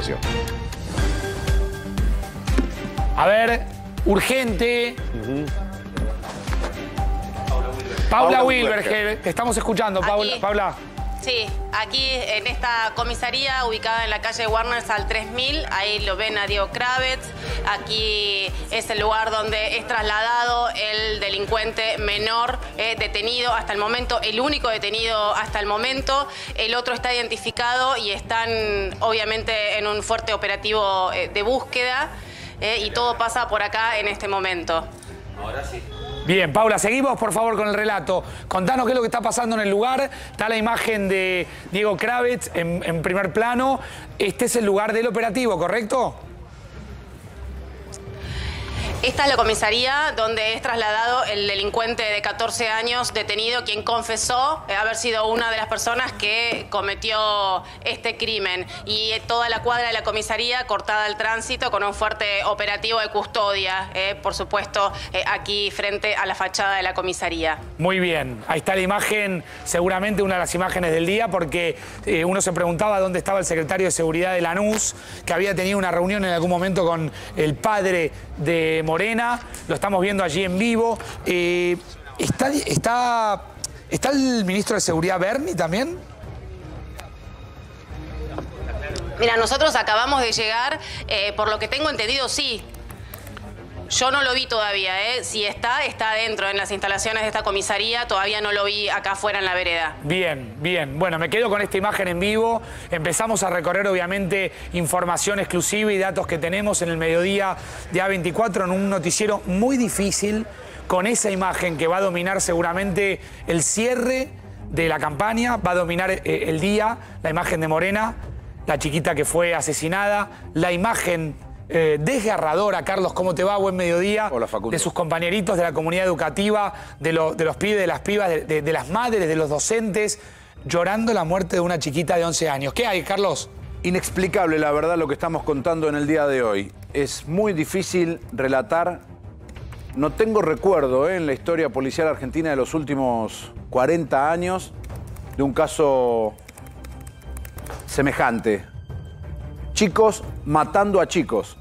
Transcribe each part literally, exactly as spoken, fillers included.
información. A ver, urgente. Uh-huh. Paula, Paula Wilberger, te estamos escuchando, Paula. Paula. Sí, aquí en esta comisaría ubicada en la calle Warners al tres mil, ahí lo ven a Diego Kravetz. Aquí es el lugar donde es trasladado el delincuente menor eh, detenido hasta el momento, el único detenido hasta el momento. El otro está identificado y están obviamente en un fuerte operativo eh, de búsqueda eh, y todo pasa por acá en este momento. Ahora sí. Bien, Paula, seguimos por favor con el relato. Contanos qué es lo que está pasando en el lugar. Está la imagen de Diego Kravetz en, en primer plano. Este es el lugar del operativo, ¿correcto? Esta es la comisaría donde es trasladado el delincuente de catorce años detenido, quien confesó haber sido una de las personas que cometió este crimen. Y toda la cuadra de la comisaría cortada al tránsito con un fuerte operativo de custodia, eh, por supuesto, eh, aquí frente a la fachada de la comisaría. Muy bien, ahí está la imagen, seguramente una de las imágenes del día, porque eh, uno se preguntaba dónde estaba el secretario de Seguridad de Lanús, que había tenido una reunión en algún momento con el padre de Morena. Lo estamos viendo allí en vivo. Eh, ¿está, está, ¿Está el ministro de Seguridad Berni también? Mira, nosotros acabamos de llegar, eh, por lo que tengo entendido, sí. Yo no lo vi todavía, ¿eh? Si está, está adentro en las instalaciones de esta comisaría. Todavía no lo vi acá afuera en la vereda. Bien, bien. Bueno, me quedo con esta imagen en vivo. Empezamos a recorrer, obviamente, información exclusiva y datos que tenemos en el mediodía de A veinticuatro en un noticiero muy difícil, con esa imagen que va a dominar seguramente el cierre de la campaña, va a dominar eh, el día, la imagen de Morena, la chiquita que fue asesinada, la imagen Eh, desgarradora. Carlos, ¿cómo te va? Buen mediodía. Hola, Facundo. De sus compañeritos de la comunidad educativa, de, lo, de los pibes, de las pibas, de, de, de las madres, de los docentes, llorando la muerte de una chiquita de once años. ¿Qué hay, Carlos? Inexplicable, la verdad, lo que estamos contando en el día de hoy. Es muy difícil relatar. No tengo recuerdo eh, en la historia policial argentina de los últimos cuarenta años de un caso semejante. Chicos matando a chicos.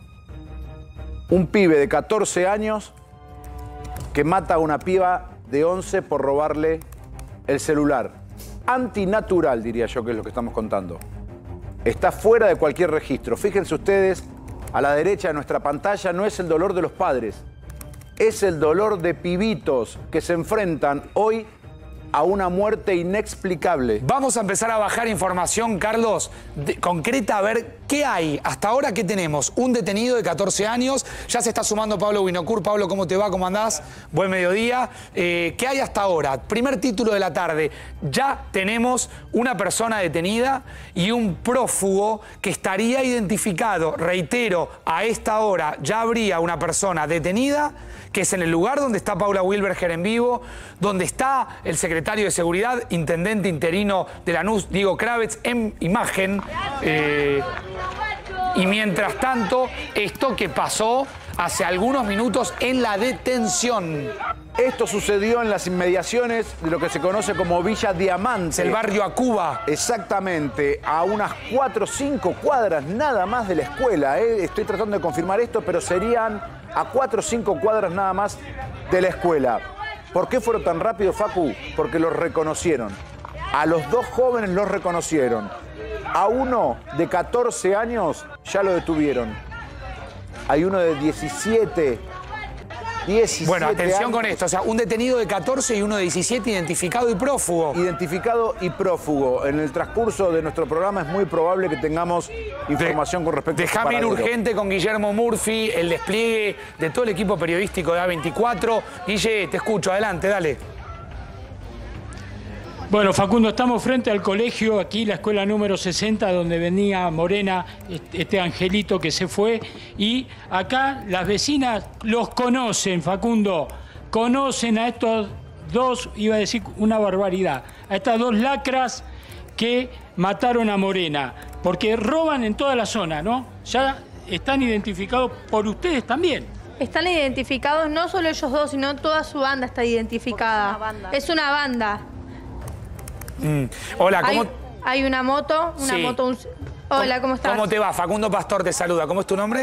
Un pibe de catorce años que mata a una piba de once por robarle el celular. Antinatural, diría yo, que es lo que estamos contando. Está fuera de cualquier registro. Fíjense ustedes, a la derecha de nuestra pantalla no es el dolor de los padres, es el dolor de pibitos que se enfrentan hoy a una muerte inexplicable. Vamos a empezar a bajar información, Carlos, de, concreta, a ver qué hay. Hasta ahora, ¿qué tenemos? Un detenido de catorce años. Ya se está sumando Pablo Winocur. Pablo, ¿cómo te va? ¿Cómo andás? Buen mediodía. Eh, ¿Qué hay hasta ahora? Primer título de la tarde. Ya tenemos una persona detenida y un prófugo que estaría identificado. Reitero, a esta hora ya habría una persona detenida, que es en el lugar donde está Paula Wilberger en vivo, donde está el secretario de Seguridad, intendente interino de Lanús, Diego Kravetz, en imagen. Eh, y mientras tanto, esto que pasó hace algunos minutos en la detención. Esto sucedió en las inmediaciones de lo que se conoce como Villa Diamante. El barrio Acuba. Exactamente, a unas cuatro o cinco cuadras nada más de la escuela. ¿eh? Estoy tratando de confirmar esto, pero serían a cuatro o cinco cuadras nada más de la escuela. ¿Por qué fueron tan rápido, Facu? Porque los reconocieron. A los dos jóvenes los reconocieron. A uno de catorce años ya lo detuvieron. Hay uno de diecisiete. diecisiete bueno, atención años. con esto. O sea, un detenido de catorce y uno de diecisiete identificado y prófugo. Identificado y prófugo. En el transcurso de nuestro programa es muy probable que tengamos información de, con respecto a este Déjame ir paradero. urgente con Guillermo Murphy, el despliegue de todo el equipo periodístico de A veinticuatro. Guille, te escucho. Adelante, dale. Bueno, Facundo, estamos frente al colegio, aquí la escuela número sesenta, donde venía Morena, este angelito que se fue. Y acá las vecinas los conocen, Facundo. Conocen a estos dos, iba a decir una barbaridad, a estas dos lacras que mataron a Morena. Porque roban en toda la zona, ¿no? Ya están identificados por ustedes también. Están identificados no solo ellos dos, sino toda su banda está identificada. Es una banda. Es una banda. Mm. Hola, ¿cómo...? Hay, hay una moto, una sí. moto, un, Hola, ¿cómo estás? ¿Cómo te va? Facundo Pastor te saluda. ¿Cómo es tu nombre?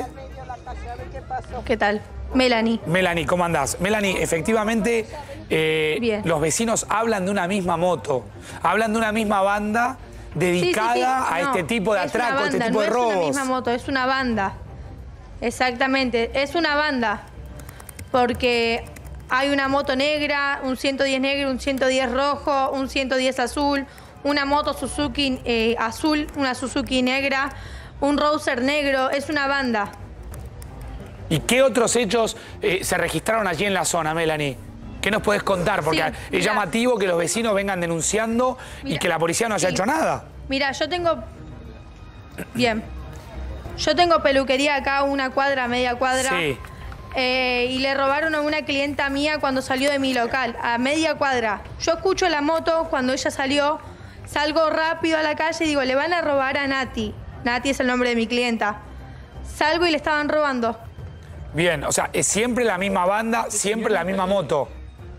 ¿Qué tal? Melanie. Melanie, ¿cómo andás? Melanie, efectivamente, eh, Bien. los vecinos hablan de una misma moto, hablan de una misma banda dedicada Sí, sí, sí. a No, este tipo de es una atracos, este banda, tipo de no robos. es una misma moto, es una banda. Exactamente, es una banda. Porque hay una moto negra, un ciento diez negro, un ciento diez rojo, un ciento diez azul, una moto Suzuki eh, azul, una Suzuki negra, un Rouser negro, es una banda. ¿Y qué otros hechos eh, se registraron allí en la zona, Melanie? ¿Qué nos puedes contar? Porque Sí, es mirá. llamativo que los vecinos vengan denunciando y Mirá, que la policía no haya sí. hecho nada. Mira, yo tengo... Bien. Yo tengo peluquería acá, una cuadra, media cuadra. Sí. Eh, y le robaron a una clienta mía cuando salió de mi local, a media cuadra. Yo escucho la moto cuando ella salió, salgo rápido a la calle y digo, le van a robar a Nati. Nati es el nombre de mi clienta. Salgo y le estaban robando. Bien, o sea, es siempre la misma banda, siempre la misma moto.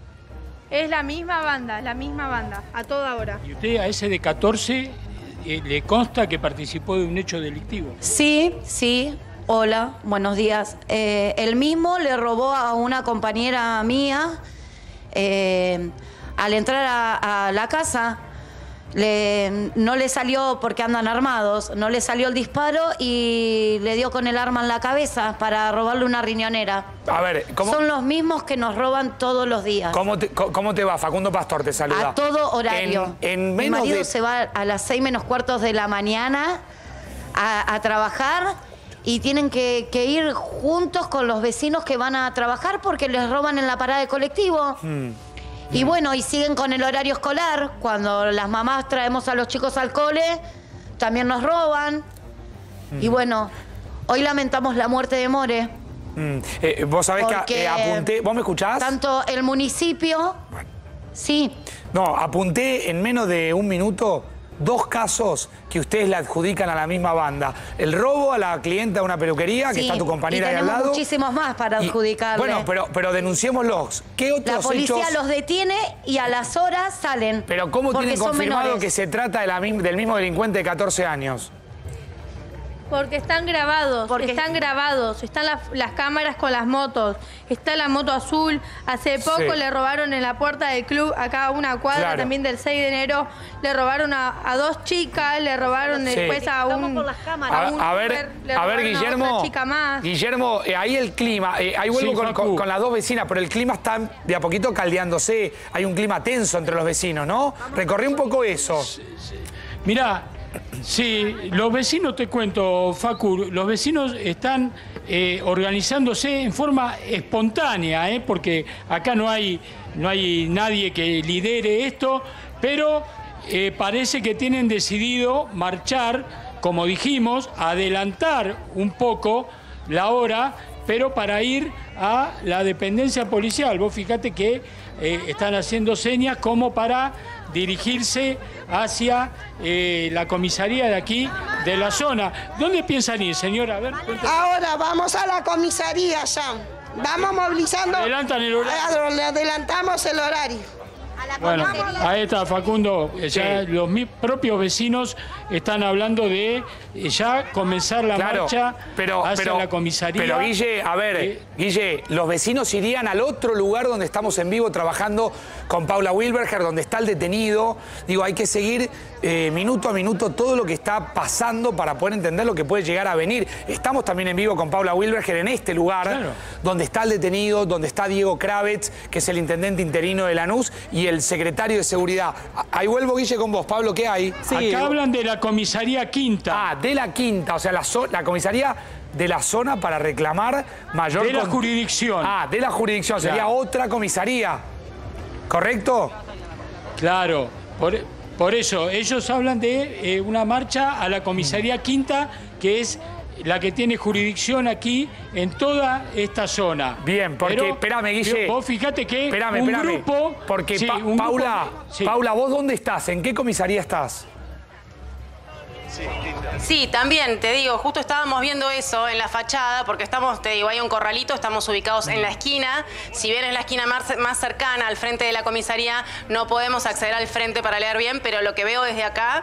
Es la misma banda, la misma banda, a toda hora. ¿Y usted a ese de catorce eh, le consta que participó de un hecho delictivo? Sí, sí. Hola, buenos días. Eh, él mismo le robó a una compañera mía eh, al entrar a, a la casa. Le, no le salió, porque andan armados, no le salió el disparo y le dio con el arma en la cabeza para robarle una riñonera. A ver, ¿cómo, Son los mismos que nos roban todos los días. ¿cómo, te, co- cómo te va? Facundo Pastor te saluda. A todo horario. En, en Mi menos marido de... se va a las seis menos cuartos de la mañana a, a trabajar y tienen que, que ir juntos con los vecinos que van a trabajar porque les roban en la parada de colectivo. Hmm. Y bueno, y siguen con el horario escolar. Cuando las mamás traemos a los chicos al cole, también nos roban. Hmm. Y bueno, hoy lamentamos la muerte de More. Mm, eh, vos sabés que Porque eh, apunté... ¿Vos me escuchás? Tanto el municipio... Sí. No, apunté en menos de un minuto dos casos que ustedes le adjudican a la misma banda. El robo a la clienta de una peluquería, que Sí, está tu compañera y ahí al tenemos lado. muchísimos más para Y- adjudicarle. Bueno, pero, pero denunciémoslos. ¿Qué otros La policía hechos? los detiene y a las horas salen. Pero ¿cómo porque tienen son confirmado menores. que se trata de la mi- del mismo delincuente de catorce años? Porque están grabados, Porque- están grabados, están las, las cámaras con las motos, está la moto azul, hace poco Sí. le robaron en la puerta del club, acá a una cuadra Claro. también del seis de enero, le robaron a, a dos chicas, le robaron Sí. después a un, por las cámaras. A, un a ver, Uber, le a ver, robaron Guillermo. otra chica más. Guillermo, eh, ahí el clima, eh, ahí vuelvo Sí, con, Facu. con- con las dos vecinas, pero el clima está de a poquito caldeándose. Hay un clima tenso entre los vecinos, ¿no? Recorrí un poco eso. Mirá, sí, los vecinos, te cuento, Facu, los vecinos están eh, organizándose en forma espontánea, ¿eh? Porque acá no hay, no hay nadie que lidere esto, pero eh, parece que tienen decidido marchar, como dijimos, adelantar un poco la hora, pero para ir a la dependencia policial. Vos fíjate que eh, están haciendo señas como para dirigirse hacia eh, la comisaría de aquí, de la zona. ¿Dónde piensan ir, señora? A ver, cuéntame. Ahora vamos a la comisaría ya. Vamos movilizando. Adelantan el horario. Le adelantamos el horario. Bueno, ahí está Facundo, eh, ya Sí. los mi- propios vecinos están hablando de eh, ya comenzar la Claro, marcha pero, hacia pero, la comisaría. pero Guille, a ver, Eh, Guille, los vecinos irían al otro lugar donde estamos en vivo trabajando con Paula Wilberger, donde está el detenido. Digo, hay que seguir eh, minuto a minuto todo lo que está pasando para poder entender lo que puede llegar a venir. Estamos también en vivo con Paula Wilberger en este lugar, Claro. donde está el detenido, donde está Diego Kravets, que es el intendente interino de Lanús, y el secretario de Seguridad. A- Ahí vuelvo, Guille, con vos. Pablo, ¿qué hay? Acá hablan de la comisaría quinta, Ah, de la quinta, o sea, la, zo- la comisaría de la zona para reclamar mayor... de la con- jurisdicción. Ah, de la jurisdicción, sería Claro. otra comisaría, ¿correcto? Claro, por, por eso, ellos hablan de eh, una marcha a la comisaría quinta, que es la que tiene jurisdicción aquí en toda esta zona. Bien, porque, Pero, espérame, Guille. Vos fíjate que Espérame, un espérame. grupo... Porque, sí, Pa- un grupo- Paula, sí. Paula, ¿vos dónde estás? ¿En qué comisaría estás? Sí, también, te digo, justo estábamos viendo eso en la fachada, porque estamos, te digo, hay un corralito, estamos ubicados en la esquina. Si bien es la esquina más, más cercana al frente de la comisaría, no podemos acceder al frente para leer bien, pero lo que veo desde acá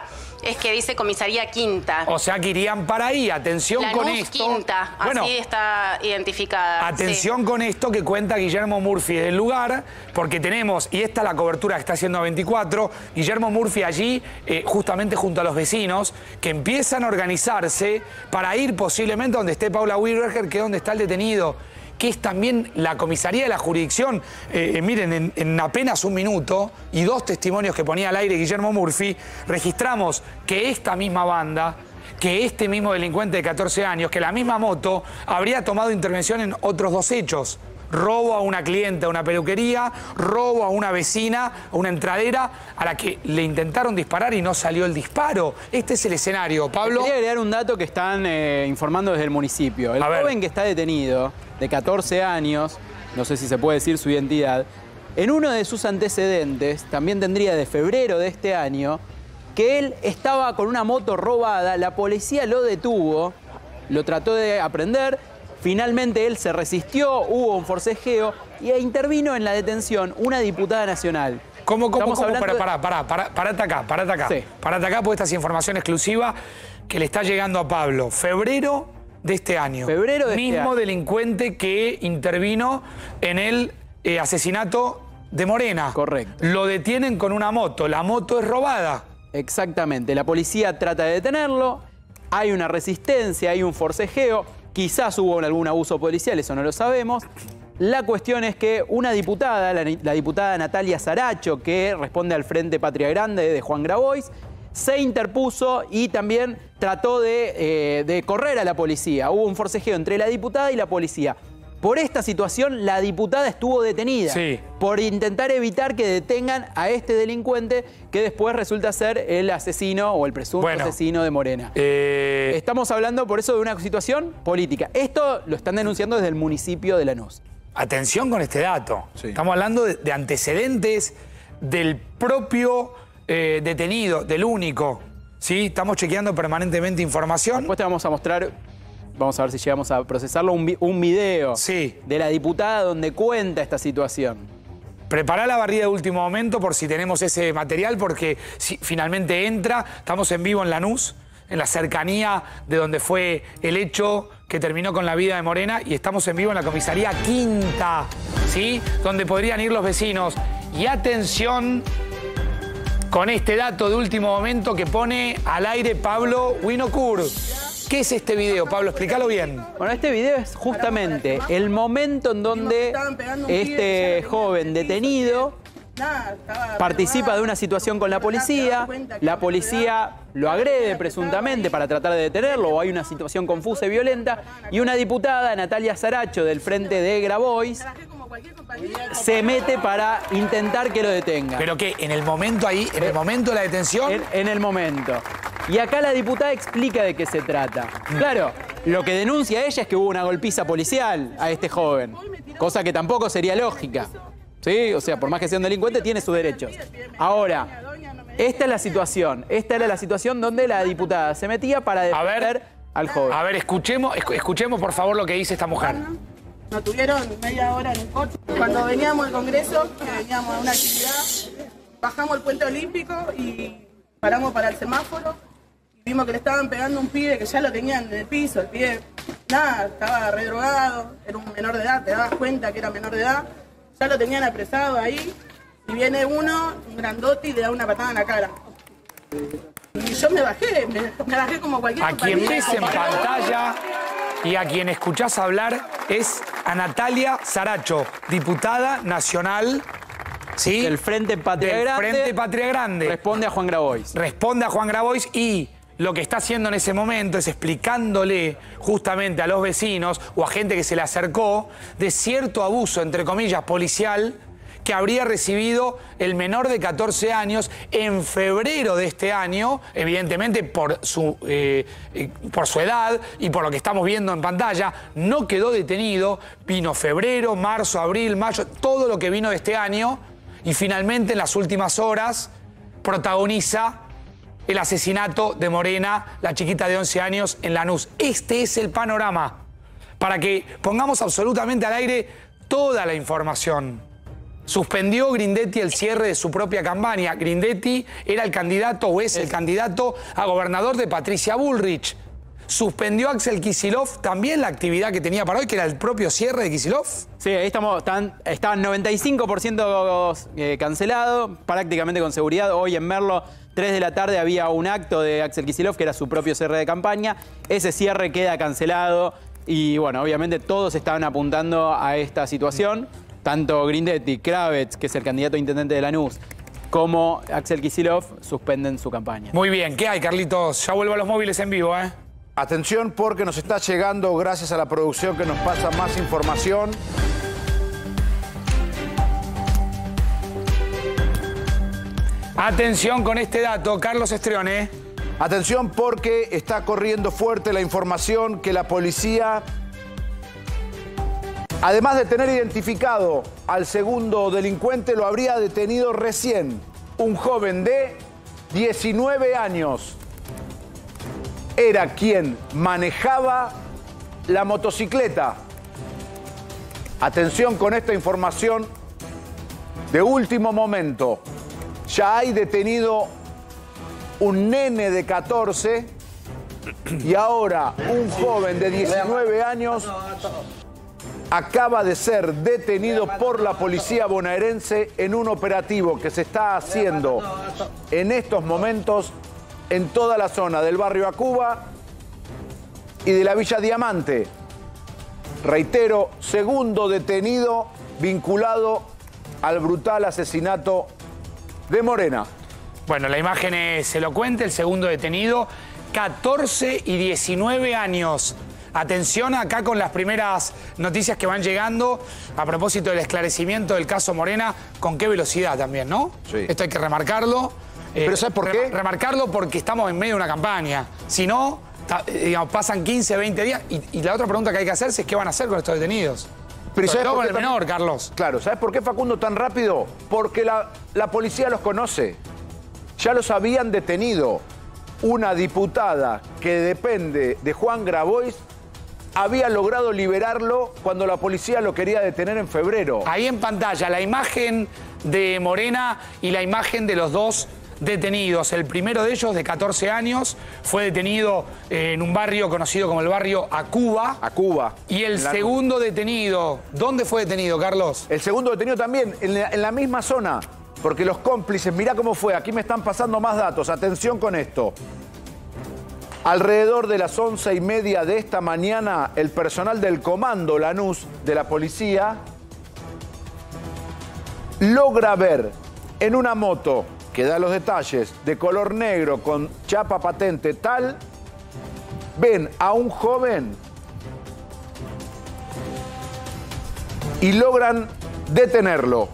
es que dice comisaría quinta. O sea que irían para ahí. Atención Lanús con esto. quinta, bueno, así está identificada. Atención sí. con esto que cuenta Guillermo Murphy del lugar, porque tenemos, y esta es la cobertura que está haciendo veinticuatro, Guillermo Murphy allí, eh, justamente junto a los vecinos, que empiezan a organizarse para ir posiblemente donde esté Paula Wienerger, que es donde está el detenido, que es también la comisaría de la jurisdicción. Eh, eh, miren, en, en apenas un minuto y dos testimonios que ponía al aire Guillermo Murphy, registramos que esta misma banda, que este mismo delincuente de catorce años, que la misma moto, habría tomado intervención en otros dos hechos. Robo a una cliente a una peluquería, robo a una vecina, a una entradera, a la que le intentaron disparar y no salió el disparo. Este es el escenario, Pablo. Quería agregar un dato que están eh, informando desde el municipio. El joven que está detenido, de catorce años, no sé si se puede decir su identidad, en uno de sus antecedentes, también tendría de febrero de este año, que él estaba con una moto robada, la policía lo detuvo, lo trató de aprender. Finalmente él se resistió, hubo un forcejeo y intervino en la detención una diputada nacional. ¿Cómo, cómo, Estamos cómo? hablando Pará, pará, pará, pará, parate acá, parate acá. Sí. Parate acá, porque esta es información exclusiva que le está llegando a Pablo. Febrero de este año. Febrero de Mismo este año. delincuente que intervino en el eh, asesinato de Morena. Correcto. Lo detienen con una moto. La moto es robada. Exactamente. La policía trata de detenerlo, hay una resistencia, hay un forcejeo. Quizás hubo algún abuso policial, eso no lo sabemos. La cuestión es que una diputada, la, la diputada Natalia Saracho, que responde al Frente Patria Grande de Juan Grabois, se interpuso y también trató de, eh, de correr a la policía. Hubo un forcejeo entre la diputada y la policía. Por esta situación, la diputada estuvo detenida. Sí. Por intentar evitar que detengan a este delincuente que después resulta ser el asesino o el presunto Bueno, asesino de Morena. Eh... Estamos hablando por eso de una situación política. Esto lo están denunciando desde el municipio de Lanús. Atención con este dato. Sí. Estamos hablando de, de antecedentes del propio eh, detenido, del único. ¿Sí? Estamos chequeando permanentemente información. Después te vamos a mostrar, vamos a ver si llegamos a procesarlo, un, vi- un video Sí. de la diputada donde cuenta esta situación. Prepará la barrida de último momento por si tenemos ese material, porque si finalmente entra, estamos en vivo en Lanús, en la cercanía de donde fue el hecho que terminó con la vida de Morena, y estamos en vivo en la comisaría Quinta, ¿sí? Donde podrían ir los vecinos. Y atención con este dato de último momento que pone al aire Pablo Winokur. ¿Qué es este video, Pablo? Explícalo bien. Bueno, este video es justamente el momento en donde este joven detenido participa de una situación con la policía, la policía lo agrede presuntamente para tratar de detenerlo, o hay una situación confusa y violenta, y una diputada, Natalia Saracho, del Frente de Grabois, se mete para intentar que lo detenga. ¿Pero qué? ¿En el momento ahí, en el momento de la detención? En, en el momento. Y acá la diputada explica de qué se trata. Claro, lo que denuncia ella es que hubo una golpiza policial a este joven, cosa que tampoco sería lógica. ¿Sí? O sea, por más que sea un delincuente, tiene sus derechos. Ahora, esta es la situación. Esta era la situación donde la diputada se metía para defender ver, al joven. A ver, escuchemos, escu- escuchemos por favor lo que dice esta mujer. Nos tuvieron media hora en el coche. Cuando veníamos al Congreso, que veníamos a una actividad, bajamos el puente olímpico y paramos para el semáforo. Y vimos que le estaban pegando a un pibe que ya lo tenían en el piso. El pibe, nada, estaba redrogado, era un menor de edad, te dabas cuenta que era menor de edad. Ya lo tenían apresado ahí. Y viene uno, un grandote, y le da una patada en la cara. Y yo me bajé, me, me bajé como cualquier A quien compañera. ves en pantalla y a quien escuchás hablar es a Natalia Saracho, diputada nacional, ¿sí? El Frente Patria Del Grande Frente Patria Grande. responde a Juan Grabois. Responde a Juan Grabois y lo que está haciendo en ese momento es explicándole justamente a los vecinos o a gente que se le acercó de cierto abuso, entre comillas, policial, que habría recibido el menor de catorce años en febrero de este año, evidentemente por su, eh, eh, por su edad y por lo que estamos viendo en pantalla. No quedó detenido, vino febrero, marzo, abril, mayo, todo lo que vino de este año, y finalmente en las últimas horas protagoniza el asesinato de Morena, la chiquita de once años, en Lanús. Este es el panorama, para que pongamos absolutamente al aire toda la información. Suspendió Grindetti el cierre de su propia campaña. Grindetti era el candidato o es el candidato a gobernador de Patricia Bullrich. Suspendió Axel Kicillof también la actividad que tenía para hoy, que era el propio cierre de Kicillof. Sí, ahí estamos, están, estaban noventa y cinco por ciento eh, cancelado, prácticamente con seguridad. Hoy en Merlo, tres de la tarde, había un acto de Axel Kicillof, que era su propio cierre de campaña. Ese cierre queda cancelado y, bueno, obviamente todos estaban apuntando a esta situación. Tanto Grindetti, Kravets, que es el candidato a intendente de Lanús, como Axel Kicillof suspenden su campaña. Muy bien, ¿qué hay, Carlitos? Ya vuelvo a los móviles en vivo, ¿eh? Atención porque nos está llegando, gracias a la producción que nos pasa más información. Atención con este dato, Carlos Estrione. Atención porque está corriendo fuerte la información que la policía, además de tener identificado al segundo delincuente, lo habría detenido recién. Un joven de diecinueve años. Era quien manejaba la motocicleta. Atención con esta información de último momento. Ya hay detenido un nene de catorce y ahora un joven de diecinueve años acaba de ser detenido por la policía bonaerense en un operativo que se está haciendo en estos momentos en toda la zona del barrio Acuba y de la Villa Diamante. Reitero, segundo detenido vinculado al brutal asesinato de Morena. Bueno, la imagen es elocuente, el segundo detenido, catorce y diecinueve años. Atención acá con las primeras noticias que van llegando a propósito del esclarecimiento del caso Morena, con qué velocidad también, ¿no? Sí. Esto hay que remarcarlo. ¿Pero sabes por qué? Remarcarlo porque estamos en medio de una campaña. Si no, digamos, pasan quince, veinte días. Y, y la otra pregunta que hay que hacerse es qué van a hacer con estos detenidos. Pero ¿sabes con por el qué menor, Carlos? Claro, ¿sabes por qué, Facundo, tan rápido? Porque la, la policía los conoce. Ya los habían detenido. Una diputada que depende de Juan Grabois había logrado liberarlo cuando la policía lo quería detener en febrero. Ahí en pantalla, la imagen de Morena y la imagen de los dos detenidos. El primero de ellos, de catorce años, fue detenido en un barrio conocido como el barrio Acuba. Acuba. Y el segundo detenido, ¿dónde fue detenido, Carlos? El segundo detenido también, en la, en la misma zona. Porque los cómplices, mirá cómo fue, aquí me están pasando más datos. Atención con esto. Alrededor de las once y media de esta mañana, el personal del Comando Lanús de la policía logra ver en una moto, que da los detalles, de color negro con chapa patente tal, ven a un joven y logran detenerlo.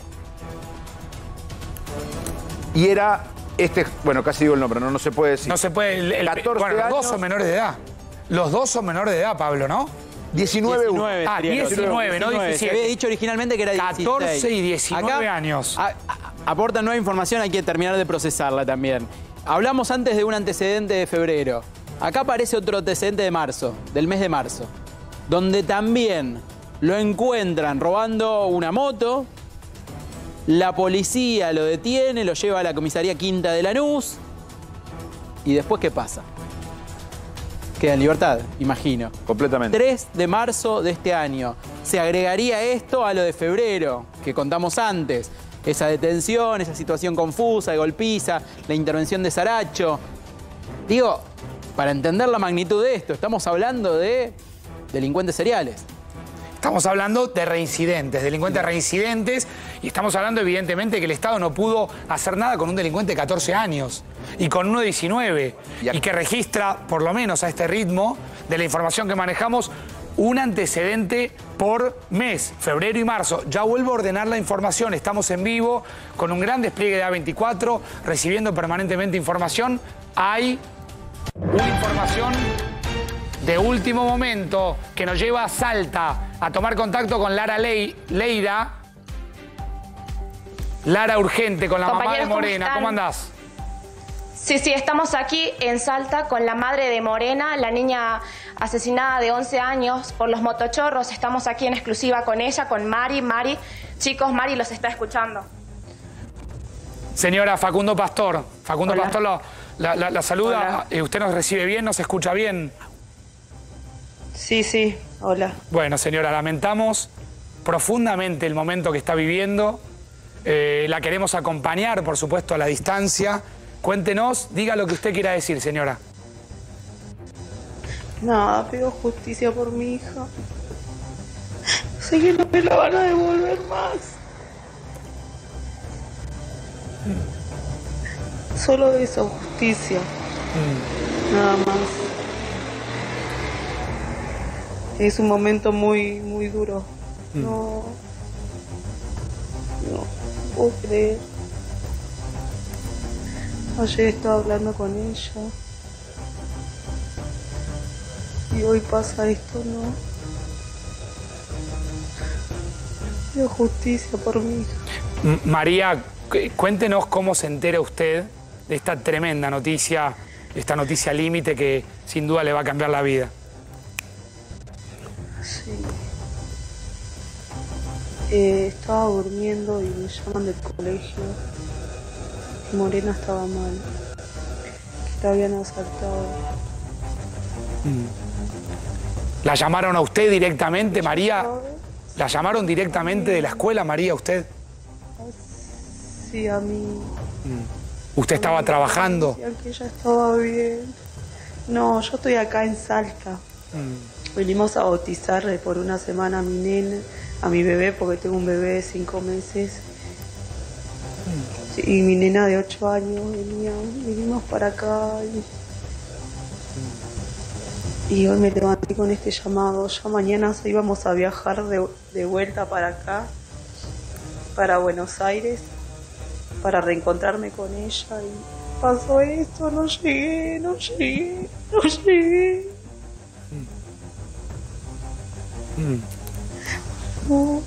Y era este, bueno, casi digo el nombre, no, no se puede decir. No se puede, el, el, catorce bueno, los años, dos son menores de edad. Los dos son menores de edad, Pablo, ¿no? diecinueve, diecinueve, ah, diecinueve, no diecisiete. Se había dicho originalmente que era dieciséis. catorce y diecinueve Acá, años. A, a, aportan nueva información, hay que terminar de procesarla también. Hablamos antes de un antecedente de febrero. Acá aparece otro antecedente de marzo, del mes de marzo, donde también lo encuentran robando una moto. La policía lo detiene, lo lleva a la comisaría Quinta de Lanús. ¿Y después qué pasa? Queda en libertad, imagino. Completamente. tres de marzo de este año. Se agregaría esto a lo de febrero, que contamos antes. Esa detención, esa situación confusa de golpiza, la intervención de Saracho. Digo, para entender la magnitud de esto, estamos hablando de delincuentes seriales. Estamos hablando de reincidentes, delincuentes reincidentes, y estamos hablando evidentemente que el Estado no pudo hacer nada con un delincuente de catorce años y con uno de diecinueve, y que registra, por lo menos a este ritmo, de la información que manejamos, un antecedente por mes, febrero y marzo. Ya vuelvo a ordenar la información, estamos en vivo, con un gran despliegue de A veinticuatro, recibiendo permanentemente información. Hay una información de último momento que nos lleva a Salta a tomar contacto con Lara Ley, Leira. Lara, urgente, con la mamá de Morena. ¿Cómo, ¿Cómo andás? Sí, sí, estamos aquí en Salta con la madre de Morena. La niña asesinada de once años por los motochorros. Estamos aquí en exclusiva con ella, con Mari. Mari, chicos, Mari los está escuchando. Señora, Facundo Pastor. Facundo Hola. Pastor lo- la, la- la saluda. Eh, ¿Usted nos recibe bien? ¿Nos escucha bien? Sí, sí, hola. Bueno, señora, lamentamos profundamente el momento que está viviendo. Eh, la queremos acompañar, por supuesto, a la distancia. Cuéntenos, diga lo que usted quiera decir, señora. Nada, pido justicia por mi hija. Sé que no me la van a devolver más. Solo eso, justicia. Nada más. Es un momento muy, muy duro. No. No puedo creer. Ayer estaba hablando con ella. Y hoy pasa esto, ¿no? Pido justicia por mi hija. M- María, cu- cuéntenos cómo se entera usted de esta tremenda noticia, esta noticia límite que sin duda le va a cambiar la vida. Sí. Eh, estaba durmiendo y me llaman del colegio. Que Morena estaba mal. Que la habían asaltado. ¿La llamaron a usted directamente, María? ¿La llamaron directamente de la escuela, María, a usted? Sí, a mí. ¿Usted estaba trabajando? Decían que ella estaba bien. No, yo estoy acá en Salta. Venimos a bautizar eh, por una semana a mi nena, a mi bebé, porque tengo un bebé de cinco meses. Sí, y mi nena de ocho años venía, vinimos para acá. Y, y hoy me levanté con este llamado. Ya mañana íbamos a viajar de, de vuelta para acá, para Buenos Aires, para reencontrarme con ella. Y pasó esto, no llegué, no llegué, no llegué. No.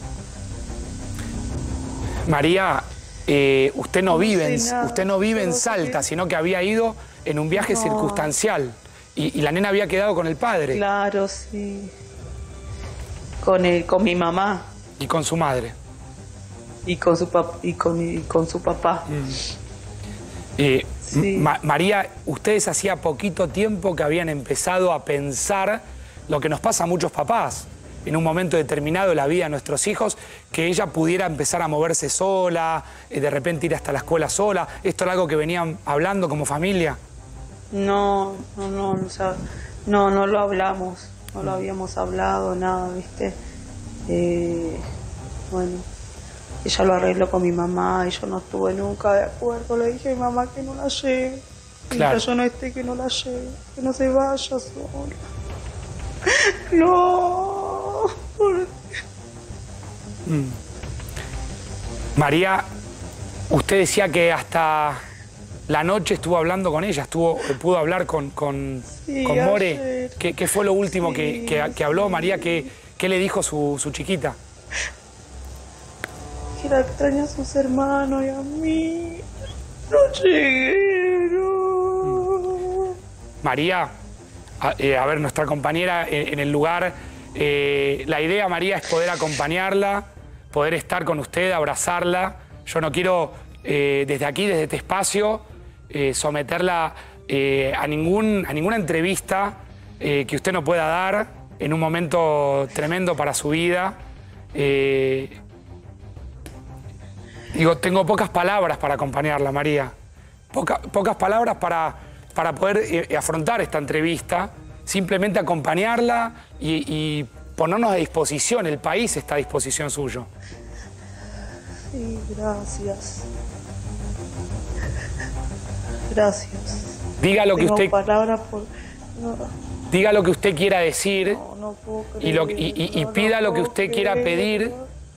María, eh, usted no No vive, sé en, nada, usted no vive en solo sé Salta, que- sino que había ido en un viaje No. circunstancial y, y la nena había quedado con el padre Claro, sí. Con el, con mi mamá y con su madre. y con su pap y con, mi- y con su papá. Eh, Sí. Ma- María, ustedes hacía poquito tiempo que habían empezado a pensar lo que nos pasa a muchos papás en un momento determinado de la vida de nuestros hijos, que ella pudiera empezar a moverse sola, eh, de repente ir hasta la escuela sola. ¿Esto era algo que venían hablando como familia? No, no, no, o sea, no, no lo hablamos, no lo habíamos hablado, nada, ¿viste? Eh, bueno, ella lo arregló con mi mamá y yo no estuve nunca de acuerdo. Le dije a mi mamá que no la lleve, Claro. mientras yo no esté, que no la lleve, que no se vaya sola. No, por- María, usted decía que hasta la noche estuvo hablando con ella, estuvo, pudo hablar con, con, Sí, con More. ayer. ¿Qué, qué fue lo último que, Sí, que- que habló María? ¿Qué, qué le dijo su, su chiquita? que la extraña a sus hermanos y a mí. No llegué, no. María, a, eh, a ver, nuestra compañera en, en el lugar, eh, la idea, María, es poder acompañarla, poder estar con usted, abrazarla. Yo no quiero, eh, desde aquí, desde este espacio, eh, someterla eh, a, ningún, a ninguna entrevista eh, que usted no pueda dar en un momento tremendo para su vida. Eh, digo, tengo pocas palabras para acompañarla, María. Poca- pocas palabras para, para poder eh, afrontar esta entrevista, simplemente acompañarla y, y ponernos a disposición. El país está a disposición suyo. Sí, gracias. Gracias. Diga lo que Tengo usted, palabras por... No, diga lo que usted quiera decir no, no puedo y, lo, y- creer, y- y no, pida no lo que puedo usted quiera creer. pedir.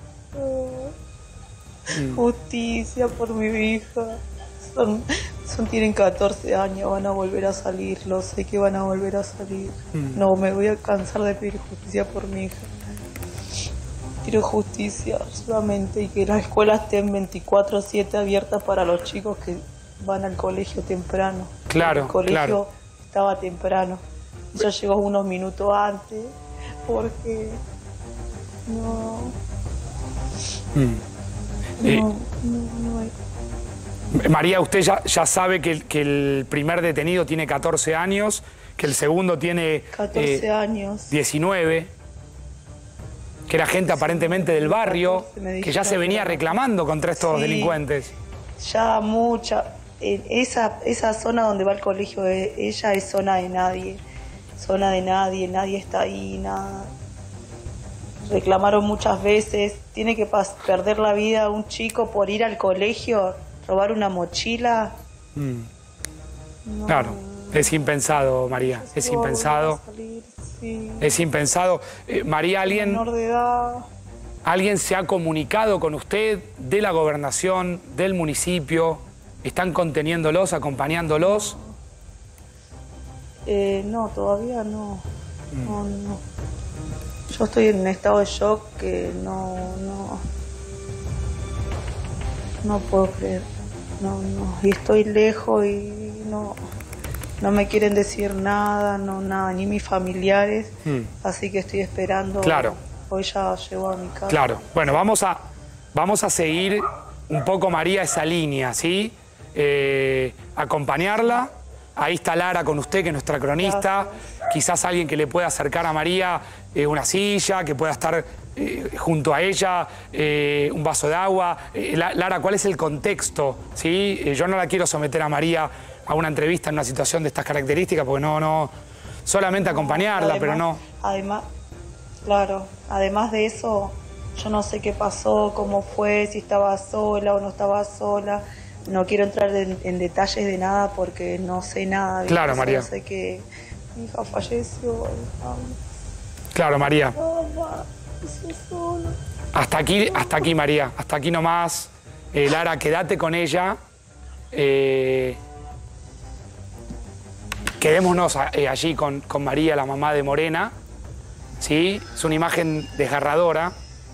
Justicia por mi hija. Son, son, tienen catorce años, van a volver a salir, lo sé que van a volver a salir. Mm. No, me voy a cansar de pedir justicia por mi hija. Quiero justicia solamente y que las escuelas estén veinticuatro siete abiertas para los chicos que van al colegio temprano. Claro, El colegio claro. estaba temprano. Ella llegó unos minutos antes porque no, Mm. Eh, no, no, no hay. María, usted ya, ya sabe que, el- que el primer detenido tiene catorce años, que el segundo tiene catorce eh, años. diecinueve, que era gente aparentemente del barrio, catorce me que ya se dijeron, venía pero- reclamando contra estos Sí. delincuentes. Ya mucha. En esa, esa zona donde va el colegio de ella es zona de nadie. Zona de nadie, nadie está ahí, nada. Reclamaron muchas veces. Tiene que pas- perder la vida un chico por ir al colegio, robar una mochila. Mm. No. Claro, es impensado, María, es Yo voy a impensado, salir, sí. es impensado. Eh, María, ¿alguien, Menor de edad. ¿alguien se ha comunicado con usted de la gobernación, del municipio? ¿Están conteniéndolos, acompañándolos? Eh, no, todavía no. No, no. Yo estoy en un estado de shock que no, no. No puedo creer. No, no. Y estoy lejos y no. No me quieren decir nada, no, nada, ni mis familiares. Mm. Así que estoy esperando. Claro. Hoy ya llegó a mi casa. Claro. Bueno, vamos a, vamos a seguir un poco, María, esa línea, ¿sí? Eh, acompañarla. Ahí está Lara con usted, que es nuestra cronista. Quizás alguien que le pueda acercar a María eh, una silla, que pueda estar eh, junto a ella, eh, un vaso de agua. Eh, La- Lara, ¿cuál es el contexto? ¿Sí? Eh, yo no la quiero someter a María a una entrevista en una situación de estas características, porque no, no, solamente acompañarla, Además- pero no. Además, claro, además de eso, yo no sé qué pasó, cómo fue, si estaba sola o no estaba sola. No quiero entrar en, en detalles de nada porque no sé nada. ¿viste? Claro, Solo María. sé que mi hija falleció. Claro, María. Mamá, estoy sola. Hasta aquí, hasta aquí, María. Hasta aquí nomás. Eh, Lara, quédate con ella. Eh, quedémonos a- eh, allí con, con María, la mamá de Morena. ¿Sí? Es una imagen desgarradora.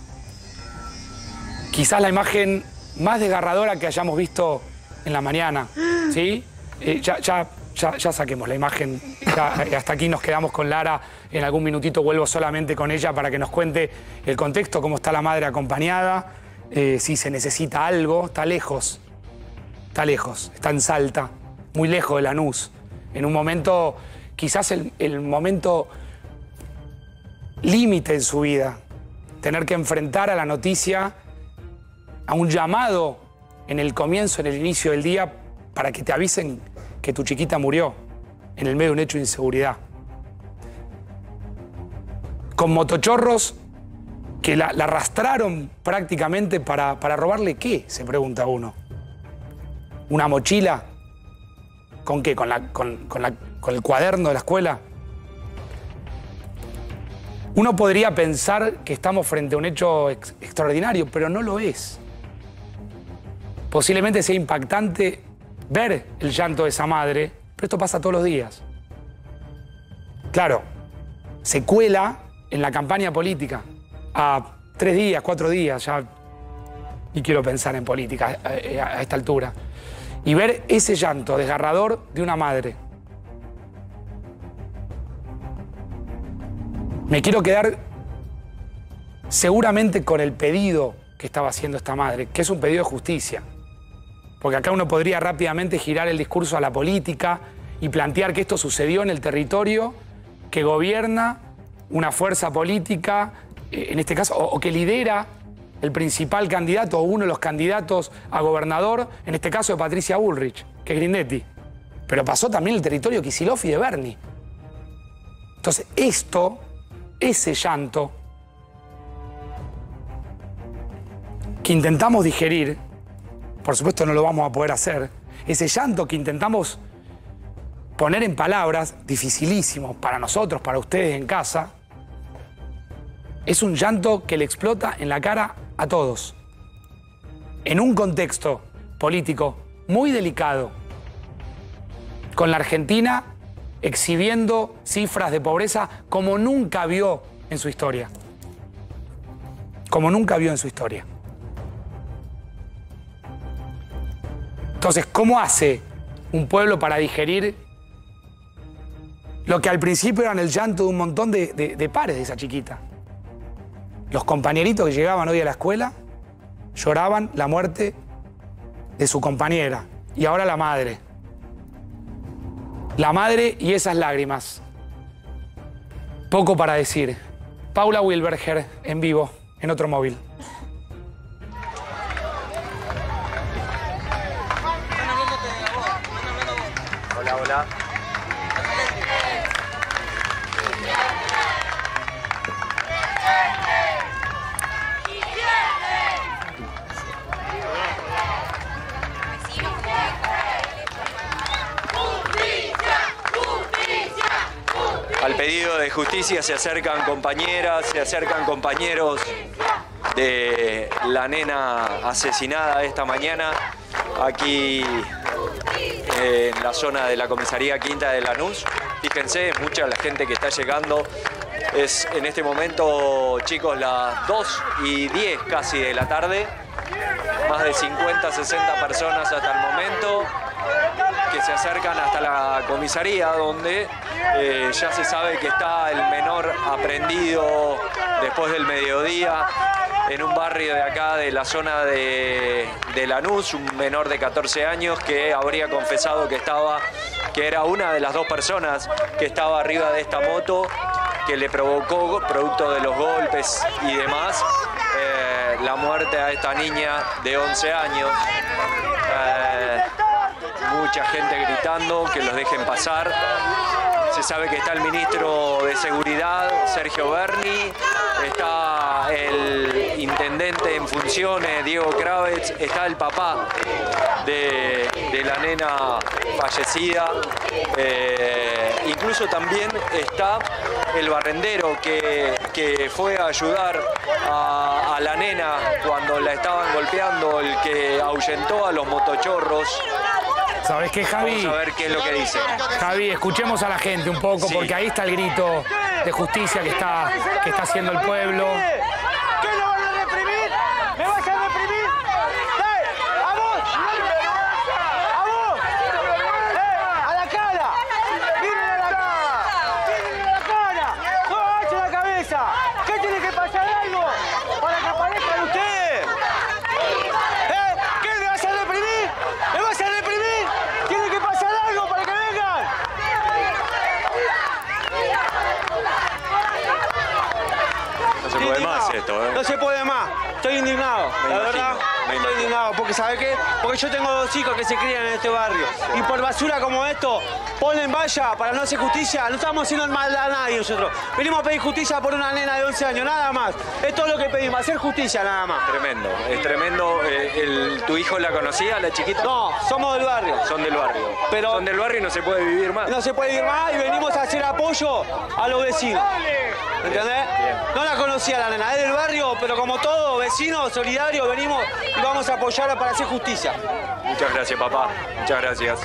Quizás la imagen más desgarradora que hayamos visto en la mañana. ¿Sí? Eh, ya, ya, ya, ya saquemos la imagen. Ya, eh, hasta aquí nos quedamos con Lara. En algún minutito vuelvo solamente con ella para que nos cuente el contexto, cómo está la madre acompañada, eh, si se necesita algo. Está lejos, está lejos, está en Salta, muy lejos de Lanús. En un momento, quizás el, el momento límite en su vida, tener que enfrentar a la noticia, a un llamado en el comienzo, en el inicio del día, para que te avisen que tu chiquita murió en el medio de un hecho de inseguridad. Con motochorros que la, la arrastraron prácticamente para, para robarle qué, se pregunta uno. ¿Una mochila? ¿Con qué? ¿Con, la, con, con, la, con el cuaderno de la escuela? Uno podría pensar que estamos frente a un hecho ex- extraordinario, pero no lo es. Posiblemente sea impactante ver el llanto de esa madre, pero esto pasa todos los días. Claro, se cuela en la campaña política a tres días, cuatro días, ya y quiero pensar en política a, a- a esta altura. Y ver ese llanto desgarrador de una madre. Me quiero quedar seguramente con el pedido que estaba haciendo esta madre, que es un pedido de justicia. Porque acá uno podría rápidamente girar el discurso a la política y plantear que esto sucedió en el territorio que gobierna una fuerza política, eh, en este caso, o, o que lidera el principal candidato o uno de los candidatos a gobernador, en este caso de Patricia Bullrich, que es Grindetti. Pero pasó también el territorio de Kicillof y de Bernie. Entonces, esto, ese llanto, que intentamos digerir, por supuesto no lo vamos a poder hacer, ese llanto que intentamos poner en palabras, dificilísimo para nosotros, para ustedes en casa, es un llanto que le explota en la cara a todos. En un contexto político muy delicado, con la Argentina exhibiendo cifras de pobreza como nunca vio en su historia. Como nunca vio en su historia. Entonces, ¿cómo hace un pueblo para digerir lo que al principio eran el llanto de un montón de, de, de pares de esa chiquita. Los compañeritos que llegaban hoy a la escuela lloraban la muerte de su compañera. Y ahora la madre. La madre y esas lágrimas. Poco para decir. Paula Wilberger, en vivo, en Otro Móvil. Hola, hola. Al pedido de justicia se acercan compañeras, se acercan compañeros de la nena asesinada esta mañana aquí en la zona de la comisaría Quinta de Lanús. Fíjense, es mucha la gente que está llegando. Es en este momento, chicos, las dos y diez casi de la tarde. Más de cincuenta, sesenta personas hasta el momento que se acercan hasta la comisaría, donde eh, ya se sabe que está el menor aprehendido después del mediodía en un barrio de acá, de la zona de, de Lanús, un menor de catorce años que habría confesado que estaba, que era una de las dos personas que estaba arriba de esta moto, que le provocó, producto de los golpes y demás, eh, la muerte a esta niña de once años. Eh, mucha gente gritando que los dejen pasar. Se sabe que está el ministro de Seguridad, Sergio Berni, está el intendente en funciones, Diego Kravetz, está el papá de, de la nena fallecida, eh, incluso también está el barrendero que, que fue a ayudar a, a la nena cuando la estaban golpeando, el que ahuyentó a los motochorros. ¿Sabés qué, Javi? Vamos a ver qué es lo que dice. Javi, escuchemos a la gente un poco, sí, porque ahí está el grito de justicia que está, que está haciendo el pueblo. ¿Qué lo van a reprimir? ¿Me vas a reprimir? ¡Eh! ¡A vos! ¡A vos! ¡Eh! ¡A la cara! ¡Miren a la cara! ¡Miren a la cara! ¡No agachen la cabeza! ¿Qué tiene que pasar algo para que aparezcan ustedes? ¿Eh? ¿Qué me vas a reprimir? ¿Me vas a reprimir? ¡Tiene que pasar algo para que vengan! No se puede más esto, ¿eh? No se puede más. Estoy indignado, Me la imagino, verdad. me Estoy imagino. indignado, porque ¿sabe qué? Porque yo tengo dos hijos que se crían en este barrio. Y por basura como esto, ponen valla para no hacer justicia. No estamos haciendo mal a nadie nosotros. Venimos a pedir justicia por una nena de once años, nada más. Es todo lo que pedimos, hacer justicia nada más. Tremendo, es tremendo. Eh, el, ¿Tu hijo la conocía, la chiquita? No, somos del barrio. Son del barrio. Pero Son del barrio y no se puede vivir más. No se puede vivir más y venimos a hacer apoyo a los vecinos. ¿Entendés? No la conocía la nena, es del barrio, pero como todos, vecinos, solidarios, venimos y vamos a apoyarla para hacer justicia. Muchas gracias, papá. Muchas gracias.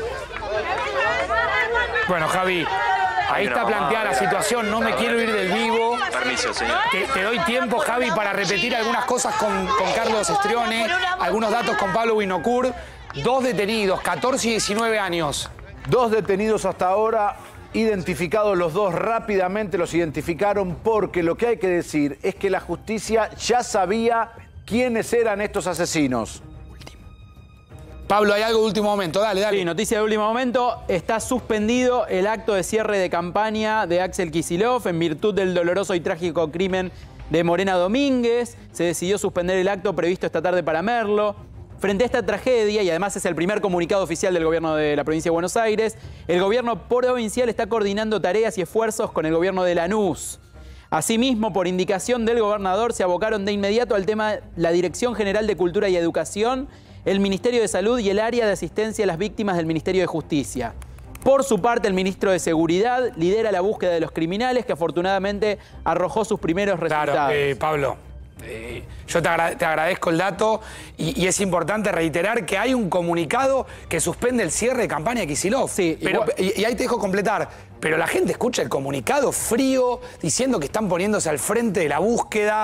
Bueno, Javi, ahí está planteada la situación. No me quiero ir del vivo. Permiso, señor. Te, te doy tiempo, Javi, para repetir algunas cosas con, con Carlos Estrione, algunos datos con Pablo Winocur. Dos detenidos, catorce y diecinueve años. Dos detenidos hasta ahora, identificados los dos rápidamente, los identificaron porque lo que hay que decir es que la justicia ya sabía quiénes eran estos asesinos. Pablo, hay algo de último momento, dale, dale. Sí, noticia de último momento. Está suspendido el acto de cierre de campaña de Axel Kicillof en virtud del doloroso y trágico crimen de Morena Domínguez. Se decidió suspender el acto previsto esta tarde para Merlo. Frente a esta tragedia, y además es el primer comunicado oficial del gobierno de la provincia de Buenos Aires, el gobierno provincial está coordinando tareas y esfuerzos con el gobierno de Lanús. Asimismo, por indicación del gobernador, se abocaron de inmediato al tema la Dirección General de Cultura y Educación, el Ministerio de Salud y el área de asistencia a las víctimas del Ministerio de Justicia. Por su parte, el ministro de Seguridad lidera la búsqueda de los criminales, que afortunadamente arrojó sus primeros resultados. Claro, eh, Pablo, eh, yo te, agra te agradezco el dato y, y es importante reiterar que hay un comunicado que suspende el cierre de campaña de Kicillof. Sí, pero, y, y ahí te dejo completar. Pero la gente escucha el comunicado frío diciendo que están poniéndose al frente de la búsqueda.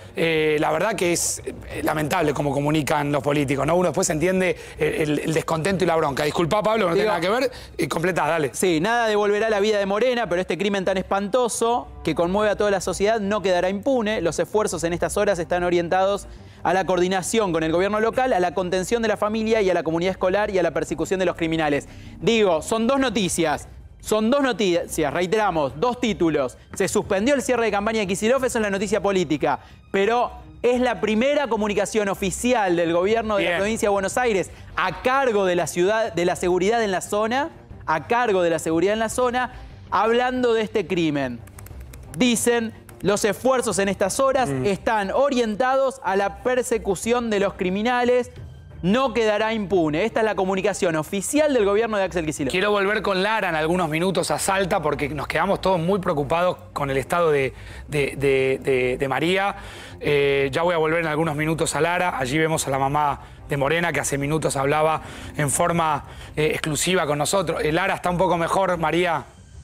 eh, la verdad que es eh, lamentable cómo comunican los políticos, ¿no? Uno después entiende el, el descontento y la bronca. Disculpa, Pablo, no Digo, tiene nada que ver. Eh, completá, dale. Sí, nada devolverá la vida de Morena, pero este crimen tan espantoso que conmueve a toda la sociedad no quedará impune. Los esfuerzos en estas horas están orientados a la coordinación con el gobierno local, a la contención de la familia y a la comunidad escolar y a la persecución de los criminales. Digo, son dos noticias. Son dos noticias, reiteramos, dos títulos. Se suspendió el cierre de campaña de Kicillof, eso es la noticia política. Pero es la primera comunicación oficial del gobierno de Bien. la provincia de Buenos Aires a cargo de la ciudad, de la seguridad en la zona, a cargo de la seguridad en la zona, hablando de este crimen. Dicen, los esfuerzos en estas horas mm. están orientados a la persecución de los criminales. No quedará impune. Esta es la comunicación oficial del gobierno de Axel Kicillof. Quiero volver con Lara en algunos minutos a Salta porque nos quedamos todos muy preocupados con el estado de, de, de, de, de María. Eh, ya voy a volver en algunos minutos a Lara. Allí vemos a la mamá de Morena que hace minutos hablaba en forma eh, exclusiva con nosotros. Eh, Lara, ¿está un poco mejor, María?